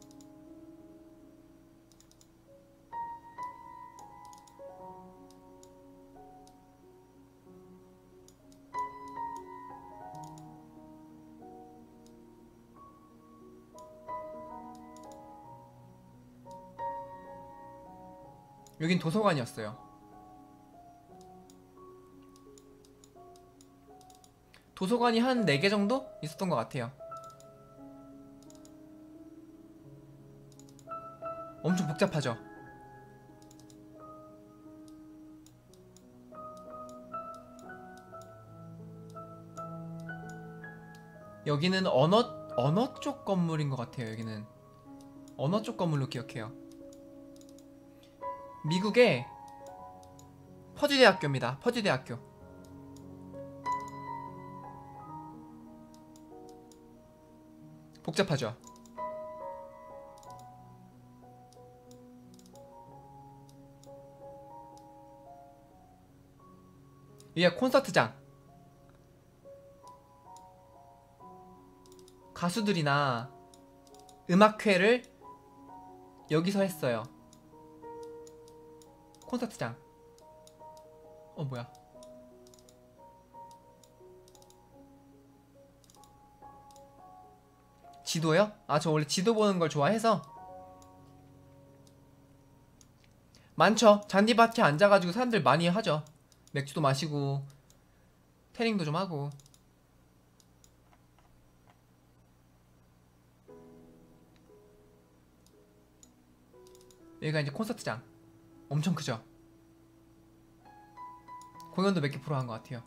여긴 도서관이었어요. 도서관이 한 네 개 정도 있었던 것 같아요. 엄청 복잡하죠? 여기는 언어, 언어 쪽 건물인 것 같아요. 여기는 언어 쪽 건물로 기억해요. 미국의 퍼듀 대학교입니다. 퍼듀 대학교. 복잡하죠? 여기가 콘서트장. 가수들이나 음악회를 여기서 했어요. 콘서트장. 어 뭐야. 지도요? 아 저 원래 지도 보는 걸 좋아해서. 많죠. 잔디밭에 앉아가지고 사람들 많이 하죠. 맥주도 마시고 태닝도 좀 하고. 여기가 이제 콘서트장. 엄청 크죠? 공연도 몇 개 프로 한 것 같아요.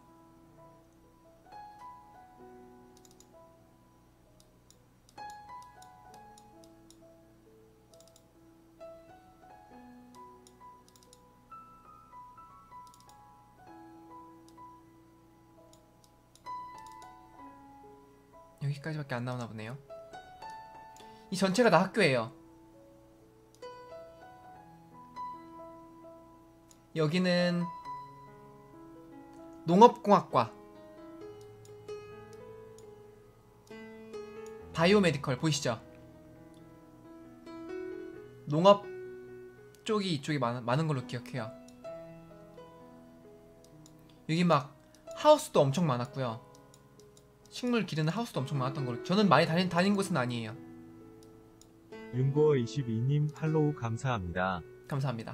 여기까지밖에 안 나오나 보네요. 이 전체가 다 학교예요. 여기는 농업공학과, 바이오메디컬 보이시죠? 농업 쪽이 이쪽이 많, 많은 걸로 기억해요. 여기 막 하우스도 엄청 많았고요. 식물 기르는 하우스도 엄청 많았던 걸로. 저는 많이 다닌, 다닌 곳은 아니에요. 윤고어 이십이 님 팔로우 감사합니다. 감사합니다.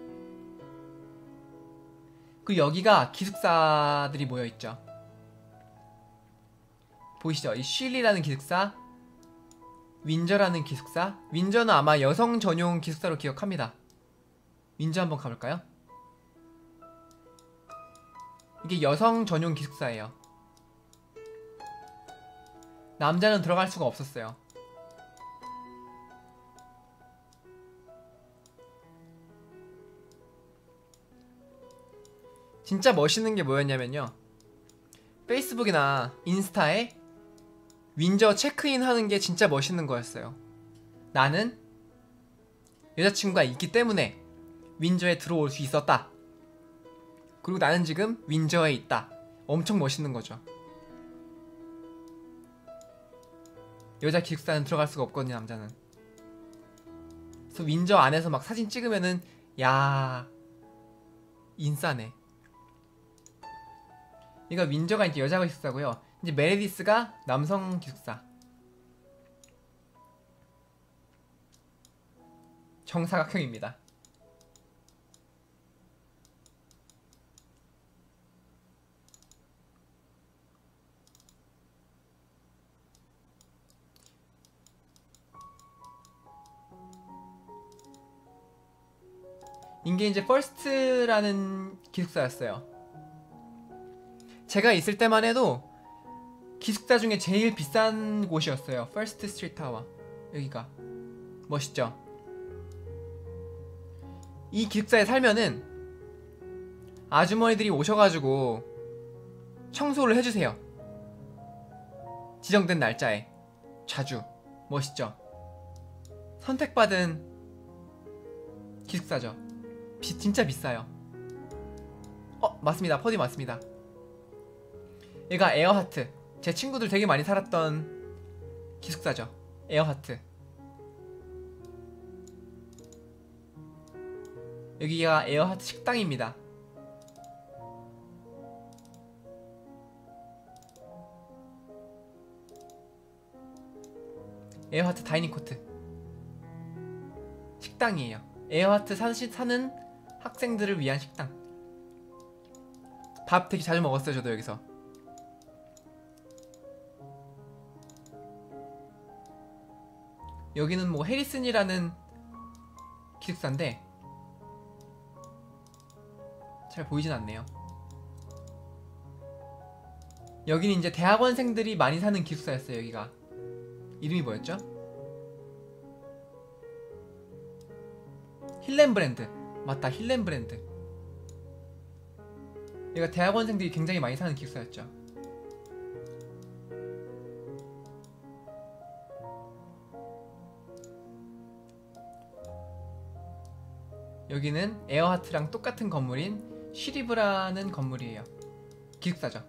그 여기가 기숙사들이 모여있죠. 보이시죠? 이 쉴리라는 기숙사, 윈저라는 기숙사. 윈저는 아마 여성 전용 기숙사로 기억합니다. 윈저 한번 가볼까요? 이게 여성 전용 기숙사예요. 남자는 들어갈 수가 없었어요. 진짜 멋있는 게 뭐였냐면요, 페이스북이나 인스타에 윈저 체크인 하는 게 진짜 멋있는 거였어요. 나는 여자친구가 있기 때문에 윈저에 들어올 수 있었다. 그리고 나는 지금 윈저에 있다. 엄청 멋있는 거죠. 여자 기숙사는 들어갈 수가 없거든요, 남자는. 그래서 윈저 안에서 막 사진 찍으면은 야, 인싸네. 이거 윈저가 이제 여자 기숙사고요. 이제 메레디스가 남성 기숙사. 정사각형입니다. 이게 이제 퍼스트라는 기숙사였어요. 제가 있을 때만 해도 기숙사 중에 제일 비싼 곳이었어요. 퍼스트 스트리트 타워. 여기가 멋있죠? 이 기숙사에 살면은 아주머니들이 오셔가지고 청소를 해주세요. 지정된 날짜에 자주. 멋있죠? 선택받은 기숙사죠. 비, 진짜 비싸요. 어 맞습니다. 퍼디 맞습니다. 얘가 에어하트. 제 친구들 되게 많이 살았던 기숙사죠. 에어하트. 여기가 에어하트 식당입니다. 에어하트 다이닝 코트. 식당이에요. 에어하트 사시, 사는 학생들을 위한 식당. 밥 되게 자주 먹었어요, 저도 여기서. 여기는 뭐 해리슨이라는 기숙사인데 잘 보이진 않네요. 여기는 이제 대학원생들이 많이 사는 기숙사였어요. 여기가 이름이 뭐였죠? 힐렌브랜드. 맞다, 힐렌브랜드. 여기가 대학원생들이 굉장히 많이 사는 기숙사였죠. 여기는 에어하트랑 똑같은 건물인 쉬리브라는 건물이에요. 기숙사죠.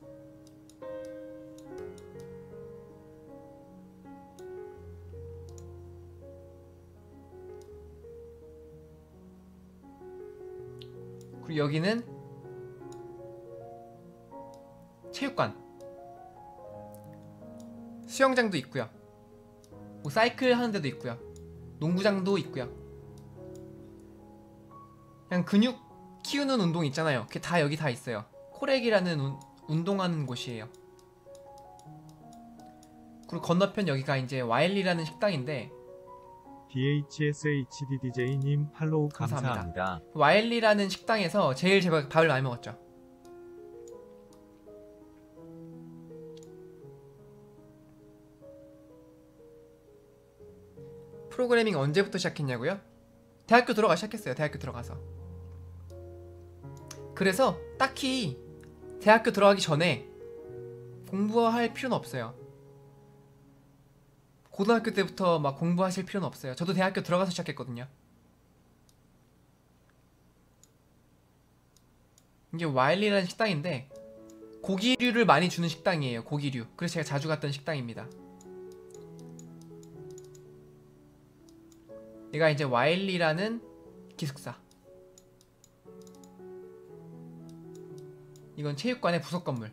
그리고 여기는 체육관, 수영장도 있고요. 뭐 사이클 하는 데도 있고요. 농구장도 있고요. 그냥 근육 키우는 운동 있잖아요. 그게 다 여기 다 있어요. 코렉이라는 운, 운동하는 곳이에요. 그리고 건너편 여기가 이제 와일리라는 식당인데, 디에이치에스에이치디디제이님 팔로우 감사합니다. 감사합니다. 와일리라는 식당에서 제일 제가 밥을 많이 먹었죠. 프로그래밍 언제부터 시작했냐고요? 대학교 들어가 시작했어요. 대학교 들어가서. 그래서 딱히 대학교 들어가기 전에 공부할 필요는 없어요. 고등학교 때부터 막 공부하실 필요는 없어요. 저도 대학교 들어가서 시작했거든요. 이게 와일리라는 식당인데 고기류를 많이 주는 식당이에요. 고기류. 그래서 제가 자주 갔던 식당입니다. 얘가 이제 와일리라는 기숙사. 이건 체육관의 부속 건물.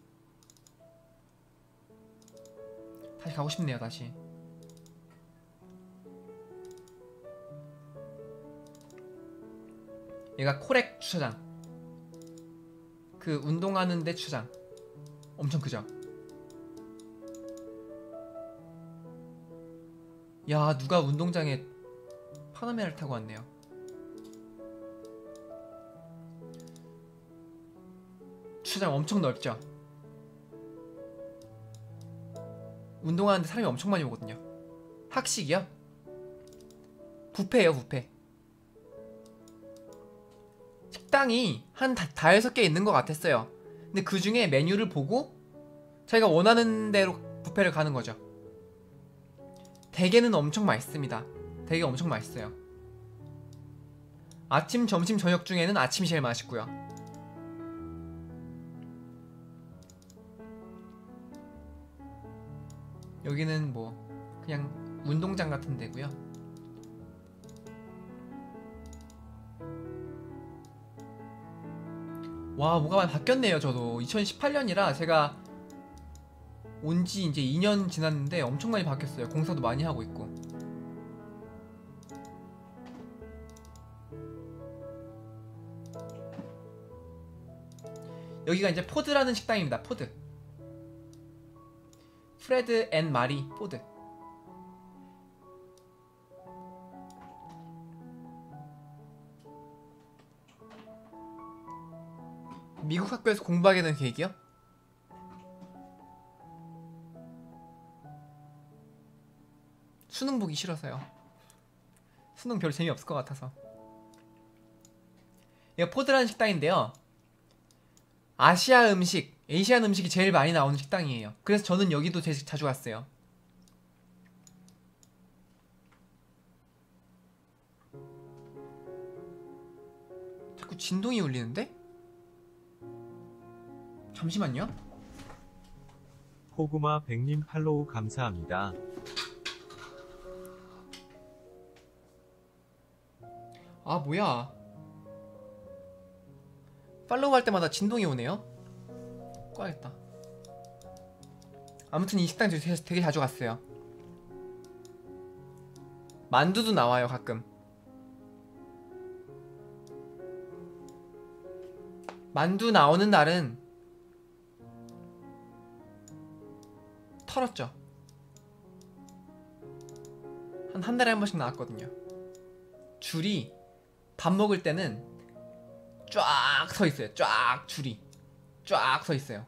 다시 가고 싶네요. 다시. 얘가 코렉 주차장. 그 운동하는 데 주차장. 엄청 크죠? 야, 누가 운동장에 파나메라를 타고 왔네요. 주차장 엄청 넓죠? 운동하는데 사람이 엄청 많이 오거든요. 학식이요? 뷔페예요, 뷔페. 식당이 한 다, 다여섯 개 있는 것 같았어요. 근데 그 중에 메뉴를 보고 자기가 원하는 대로 뷔페를 가는 거죠. 대게는 엄청 맛있습니다. 되게 엄청 맛있어요. 아침, 점심, 저녁 중에는 아침이 제일 맛있고요. 여기는 뭐 그냥 운동장 같은 데고요. 와, 뭐가 많이 바뀌었네요. 저도 이천십팔 년이라 제가 온지 이제 이 년 지났는데 엄청 많이 바뀌었어요. 공사도 많이 하고 있고. 여기가 이제 포드라는 식당입니다. 포드. 프레드 앤 마리 포드. 미국 학교에서 공부하게 된 계획이요? 수능 보기 싫어서요. 수능 별로 재미없을 것 같아서. 이거 포드라는 식당인데요, 아시아 음식, 에이시안 음식이 제일 많이 나오는 식당이에요. 그래서 저는 여기도 제일 자주 갔어요. 자꾸 진동이 울리는데? 잠시만요. 호구마 백님 팔로우 감사합니다. 아, 뭐야. 팔로우 할 때마다 진동이 오네요. 꺼야겠다. 아무튼 이 식당 되게, 되게 자주 갔어요. 만두도 나와요, 가끔. 만두 나오는 날은 털었죠. 한 한 달에 한 번씩 나왔거든요. 줄이 밥 먹을 때는 쫙 서 있어요. 쫙 줄이 쫙 서 있어요.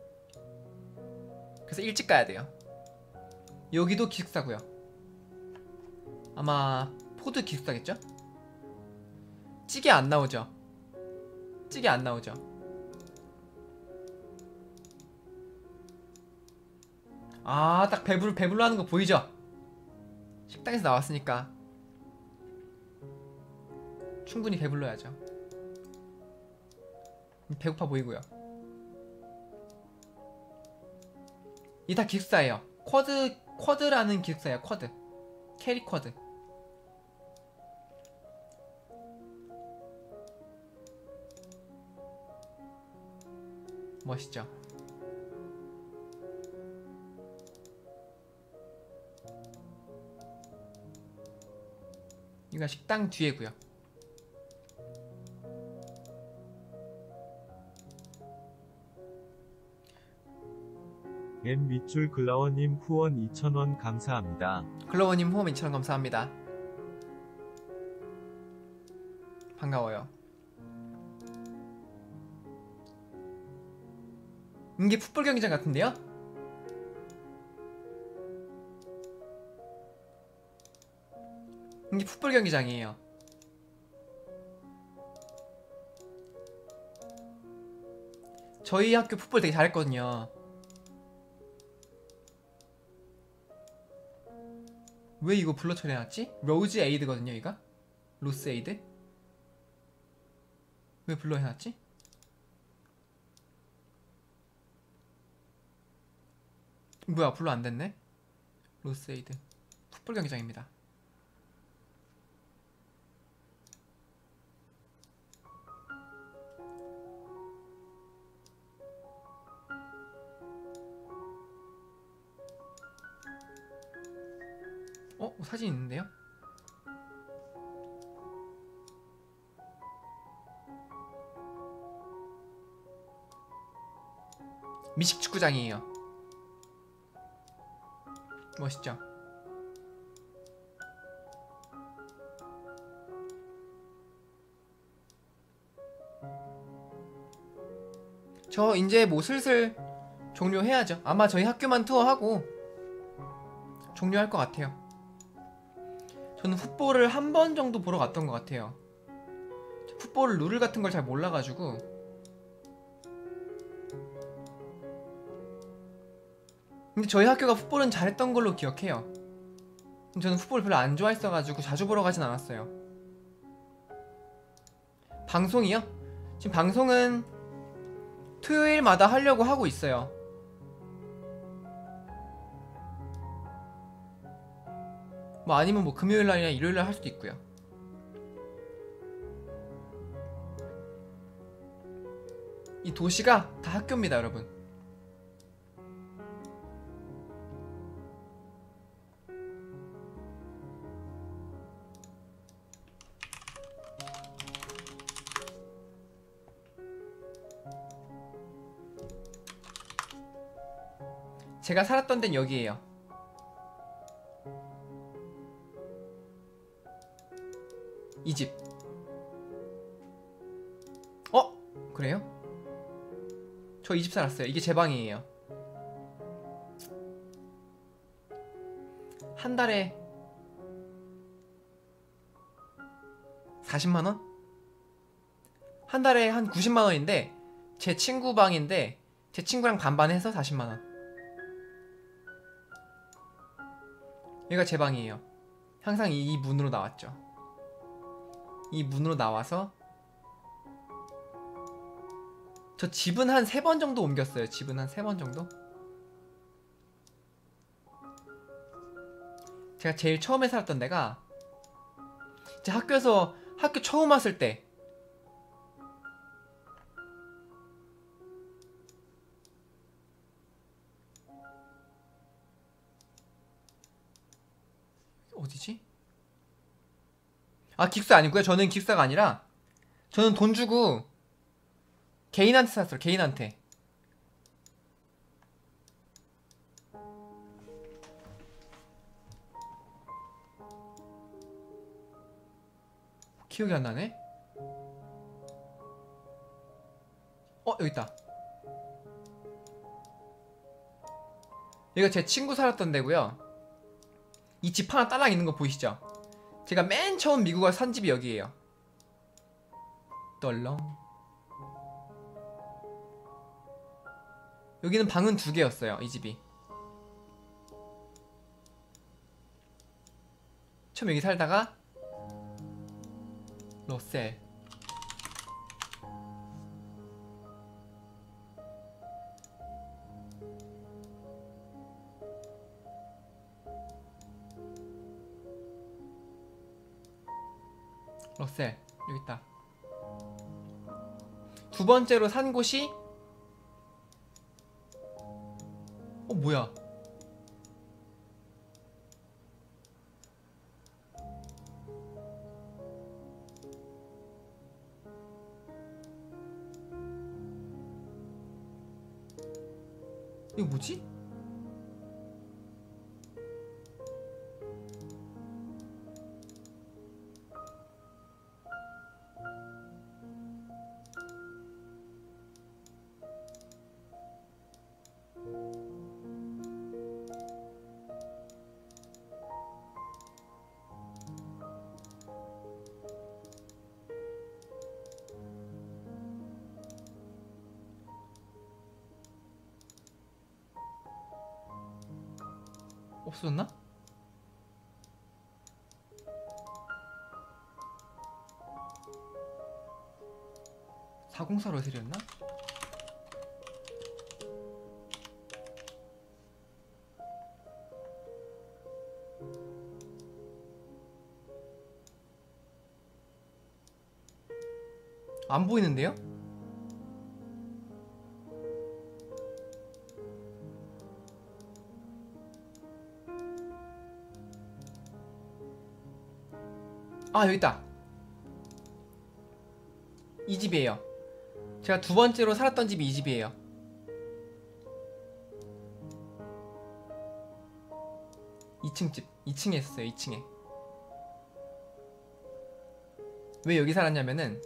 그래서 일찍 가야 돼요. 여기도 기숙사고요. 아마 포드 기숙사겠죠? 찌개 안 나오죠? 찌개 안 나오죠? 아, 딱 배불, 배불러 하는 거 보이죠? 식당에서 나왔으니까 충분히 배불러야죠. 배고파 보이고요. 이 다 기숙사예요. 쿼드 쿼드라는 기숙사예요. 쿼드 캐리 쿼드. 멋있죠? 이거 식당 뒤에고요. 엠 밑줄 글라워님 후원 이천 원 감사합니다. 글로버님 후원 이천 원 감사합니다. 반가워요. 이게 풋볼 경기장 같은데요? 이게 풋볼 경기장이에요. 저희 학교 풋볼 되게 잘했거든요. 왜 이거 불러 처리해놨지? 로즈 에이드거든요, 이거? 로스 에이드? 왜 불러 해놨지? 뭐야, 불러 안 됐네? 로스 에이드 풋볼 경기장입니다. 어? 사진 있는데요? 미식 축구장이에요. 멋있죠? 저 이제 뭐 슬슬 종료해야죠. 아마 저희 학교만 투어하고 종료할 것 같아요. 저는 풋볼을 한 번 정도 보러 갔던 것 같아요. 풋볼 룰 같은 걸 잘 몰라가지고. 근데 저희 학교가 풋볼은 잘했던 걸로 기억해요. 저는 풋볼 별로 안 좋아했어가지고 자주 보러 가진 않았어요. 방송이요? 지금 방송은 토요일마다 하려고 하고 있어요. 뭐 아니면 뭐 금요일날이나 일요일날 할 수도 있고요. 이 도시가 다 학교입니다, 여러분. 제가 살았던 데는 여기에요. 이 집. 어? 그래요? 저 이 집 살았어요. 이게 제 방이에요. 한 달에 사십만 원? 한 달에 한 구십만 원인데 제 친구 방인데 제 친구랑 반반 해서 사십만 원. 여기가 제 방이에요. 항상 이 문으로 나왔죠. 이 문으로 나와서 저 집은 한 세 번 정도 옮겼어요. 집은 한 세 번 정도? 제가 제일 처음에 살았던 데가 제 학교에서 학교 처음 왔을 때 어디지? 아, 기숙사 아니고요. 저는 기숙사가 아니라 저는 돈 주고 개인한테 샀어요. 개인한테. 기억이 안 나네. 어, 여기 있다. 여기가 제 친구 살았던 데고요. 이 집 하나 딸랑 있는 거 보이시죠? 제가 맨 처음 미국 와서 산 집이 여기에요. 떨렁. 여기는 방은 두 개였어요. 이 집이. 처음 여기 살다가 러셀. 러셀 여기 있다. 두 번째로 산 곳이 어 뭐야? 이거 뭐지? 없어졌나? 사공사 러셀이었나? 안 보이는데요? 아 여기 있다. 이 집이에요. 제가 두 번째로 살았던 집이 이 집이에요. 이 층 집. 이 층에 있었어요. 이 층에. 왜 여기 살았냐면은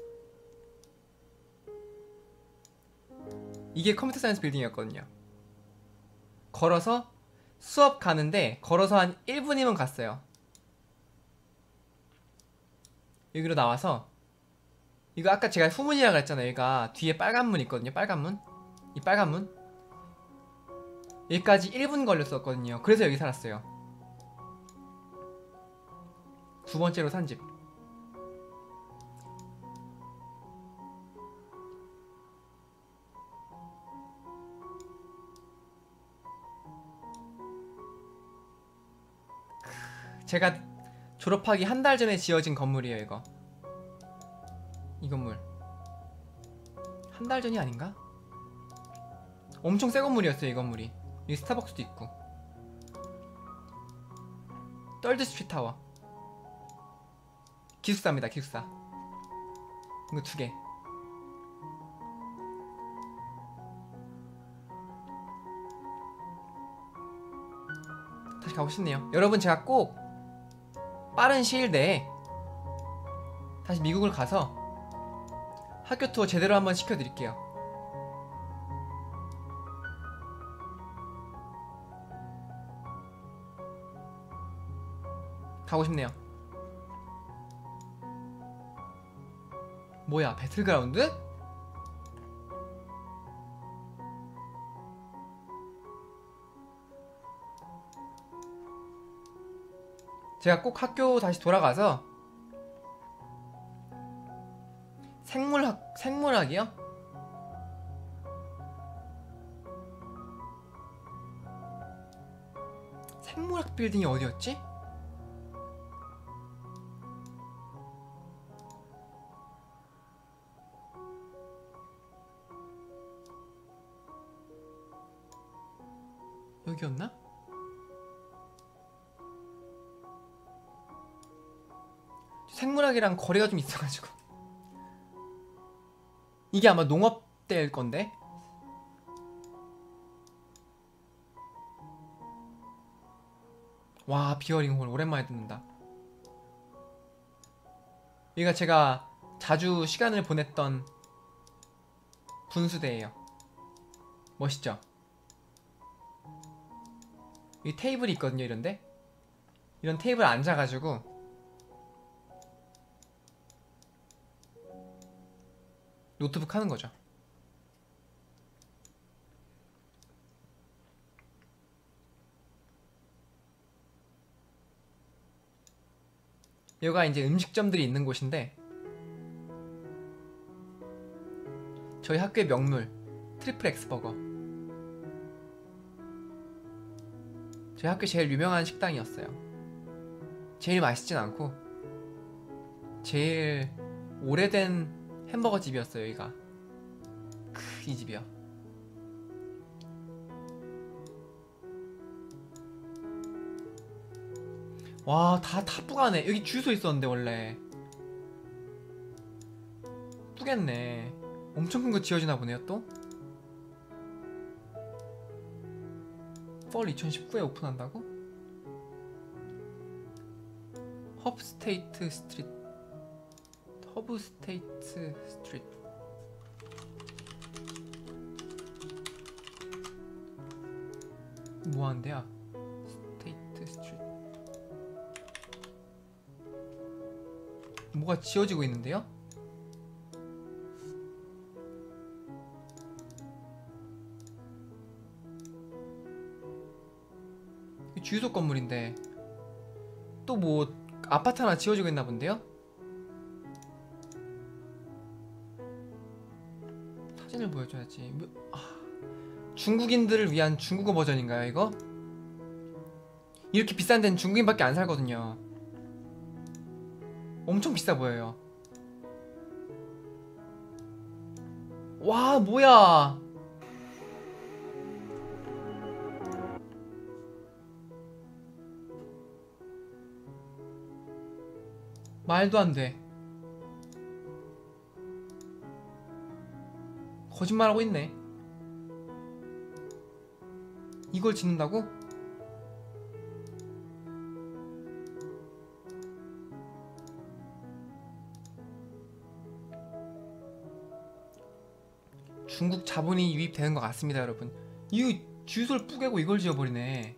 이게 컴퓨터 사이언스 빌딩이었거든요. 걸어서 수업 가는데 걸어서 한 일 분이면 갔어요. 여기로 나와서 이거 아까 제가 후문이라 그랬잖아요. 여기가 뒤에 빨간 문 있거든요. 빨간 문. 이 빨간 문. 여기까지 일 분 걸렸었거든요. 그래서 여기 살았어요. 두 번째로 산 집. 제가 졸업하기 한 달 전에 지어진 건물이에요. 이거 이 건물 한 달 전이 아닌가? 엄청 새 건물이었어요. 이 건물이. 여기 스타벅스도 있고. 떨드 스트리트 타워. 기숙사입니다. 기숙사. 이거 두 개. 다시 가고 싶네요. 여러분 제가 꼭 빠른 시일 내에 다시 미국을 가서 학교 투어 제대로 한번 시켜드릴게요. 가고 싶네요. 뭐야, 배틀그라운드? 제가 꼭 학교 다시 돌아가서 생물학, 생물학이요? 생물학 빌딩이 어디였지? 여기였나? 생물학이랑 거리가 좀 있어가지고. 이게 아마 농업대일 건데. 와, 비어링 홀 오랜만에 듣는다. 여기가 제가 자주 시간을 보냈던 분수대예요. 멋있죠? 여기 테이블이 있거든요. 이런데 이런 테이블 앉아가지고 노트북 하는 거죠. 여기가 이제 음식점들이 있는 곳인데 저희 학교의 명물 트리플 X 버거. 저희 학교 제일 유명한 식당이었어요. 제일 맛있진 않고 제일 오래된 햄버거 집이었어요. 여기가 크, 이 집이요. 와, 다, 다 뿌가네. 여기 주유소 있었는데 원래 뿌겠네. 엄청 큰 거 지어지나 보네요 또. 펄 이천십구에 오픈한다고? 허브 스테이트 스트리트. 허브 스테이트 스트리트. 뭐 하는 데야? 스테이트 스트리트. 뭐가 지어지고 있는데요? 주유소 건물인데 또 뭐 아파트 하나 지어지고 있나 본데요? 사진을 보여줘야지. 뭐, 아, 중국인들을 위한 중국어 버전인가요 이거? 이렇게 비싼 데는 중국인밖에 안 살거든요. 엄청 비싸 보여요. 와, 뭐야. 말도 안 돼. 거짓말하고 있네. 이걸 짓는다고? 중국 자본이 유입되는 것 같습니다, 여러분. 이 주유소를 뿌개고 이걸 지어버리네.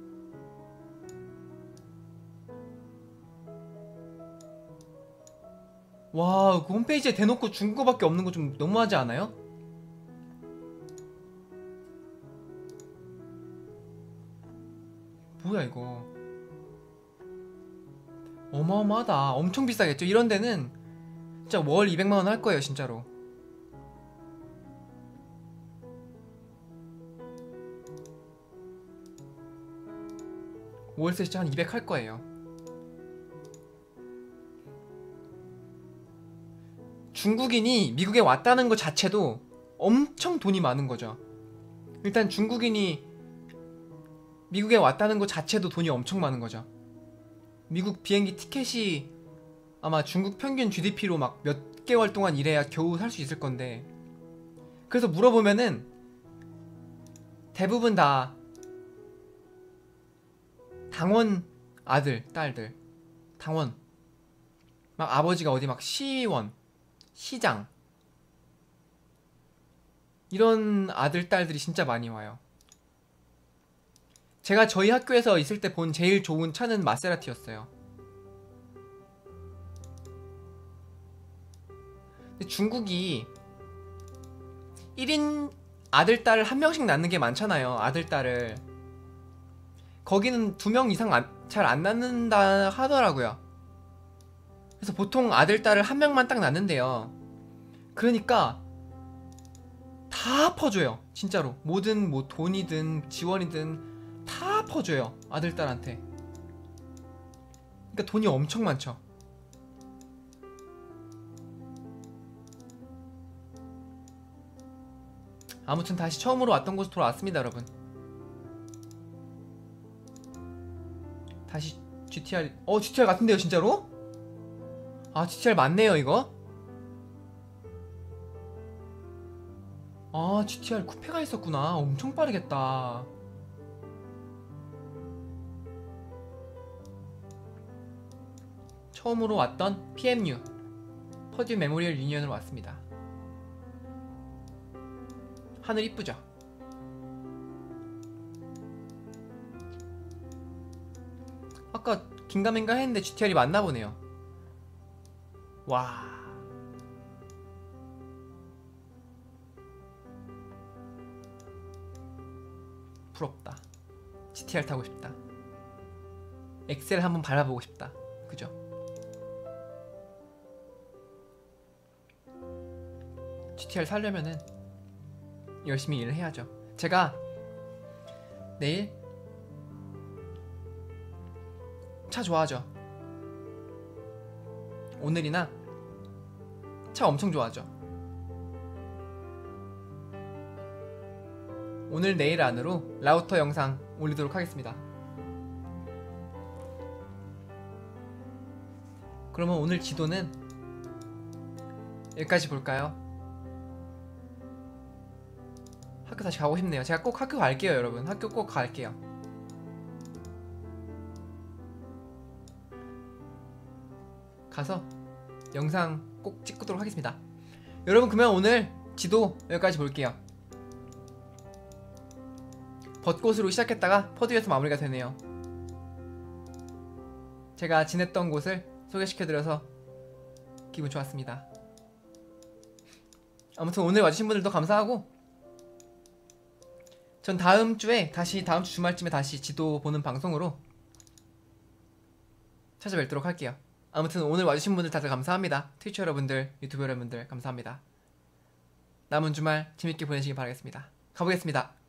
와, 그 홈페이지에 대놓고 중국어밖에 없는 거 좀 너무하지 않아요? 뭐야 이거. 어마어마하다. 엄청 비싸겠죠? 이런 데는 진짜 월 이백만 원 할 거예요, 진짜로. 월세 진짜 한 이백 할 거예요. 중국인이 미국에 왔다는 것 자체도 엄청 돈이 많은 거죠. 일단 중국인이 미국에 왔다는 것 자체도 돈이 엄청 많은 거죠. 미국 비행기 티켓이 아마 중국 평균 지디피로 막 몇 개월 동안 일해야 겨우 살 수 있을 건데, 그래서 물어보면은 대부분 다 당원 아들, 딸들. 당원. 막 아버지가 어디 막 시의원, 시장, 이런 아들, 딸들이 진짜 많이 와요. 제가 저희 학교에서 있을 때 본 제일 좋은 차는 마세라티였어요. 근데 중국이 일 인 아들, 딸 한 명씩 낳는 게 많잖아요. 아들, 딸을. 거기는 두 명 이상 잘 안 낳는다 하더라고요. 그래서 보통 아들, 딸을 한 명만 딱 낳는데요. 그러니까 다 퍼줘요. 진짜로. 뭐든 뭐 돈이든 지원이든 다 퍼줘요. 아들, 딸한테. 그러니까 돈이 엄청 많죠. 아무튼 다시 처음으로 왔던 곳으로 돌아왔습니다, 여러분. 다시 지티알. 어, 지티알 같은데요, 진짜로? 아, 지티알 맞네요, 이거. 아, 지티알 쿠페가 있었구나. 엄청 빠르겠다. 처음으로 왔던 피엠유, 퍼듀 메모리얼 유니언으로 왔습니다. 하늘 이쁘죠? 아까 긴가민가 했는데 지티알이 맞나 보네요. 와. 부럽다. 지티알 타고 싶다. 엑셀 한번 밟아보고 싶다. 그죠? 지티알 살려면은 열심히 일을 해야죠. 제가 내일 차 좋아하죠? 오늘이나 차 엄청 좋아하죠. 오늘 내일 안으로 라우터 영상 올리도록 하겠습니다. 그러면 오늘 지도는 여기까지 볼까요? 학교 다시 가고 싶네요. 제가 꼭 학교 갈게요, 여러분. 학교 꼭 갈게요. 가서 영상 꼭 찍도록 하겠습니다. 여러분, 그러면 오늘 지도 여기까지 볼게요. 벚꽃으로 시작했다가 퍼드에서 마무리가 되네요. 제가 지냈던 곳을 소개시켜드려서 기분 좋았습니다. 아무튼 오늘 와주신 분들도 감사하고, 전 다음 주에 다시 다음 주 주말쯤에 다시 지도 보는 방송으로 찾아뵙도록 할게요. 아무튼 오늘 와주신 분들 다들 감사합니다. 트위치 여러분들, 유튜브 여러분들 감사합니다. 남은 주말 재밌게 보내시기 바라겠습니다. 가보겠습니다.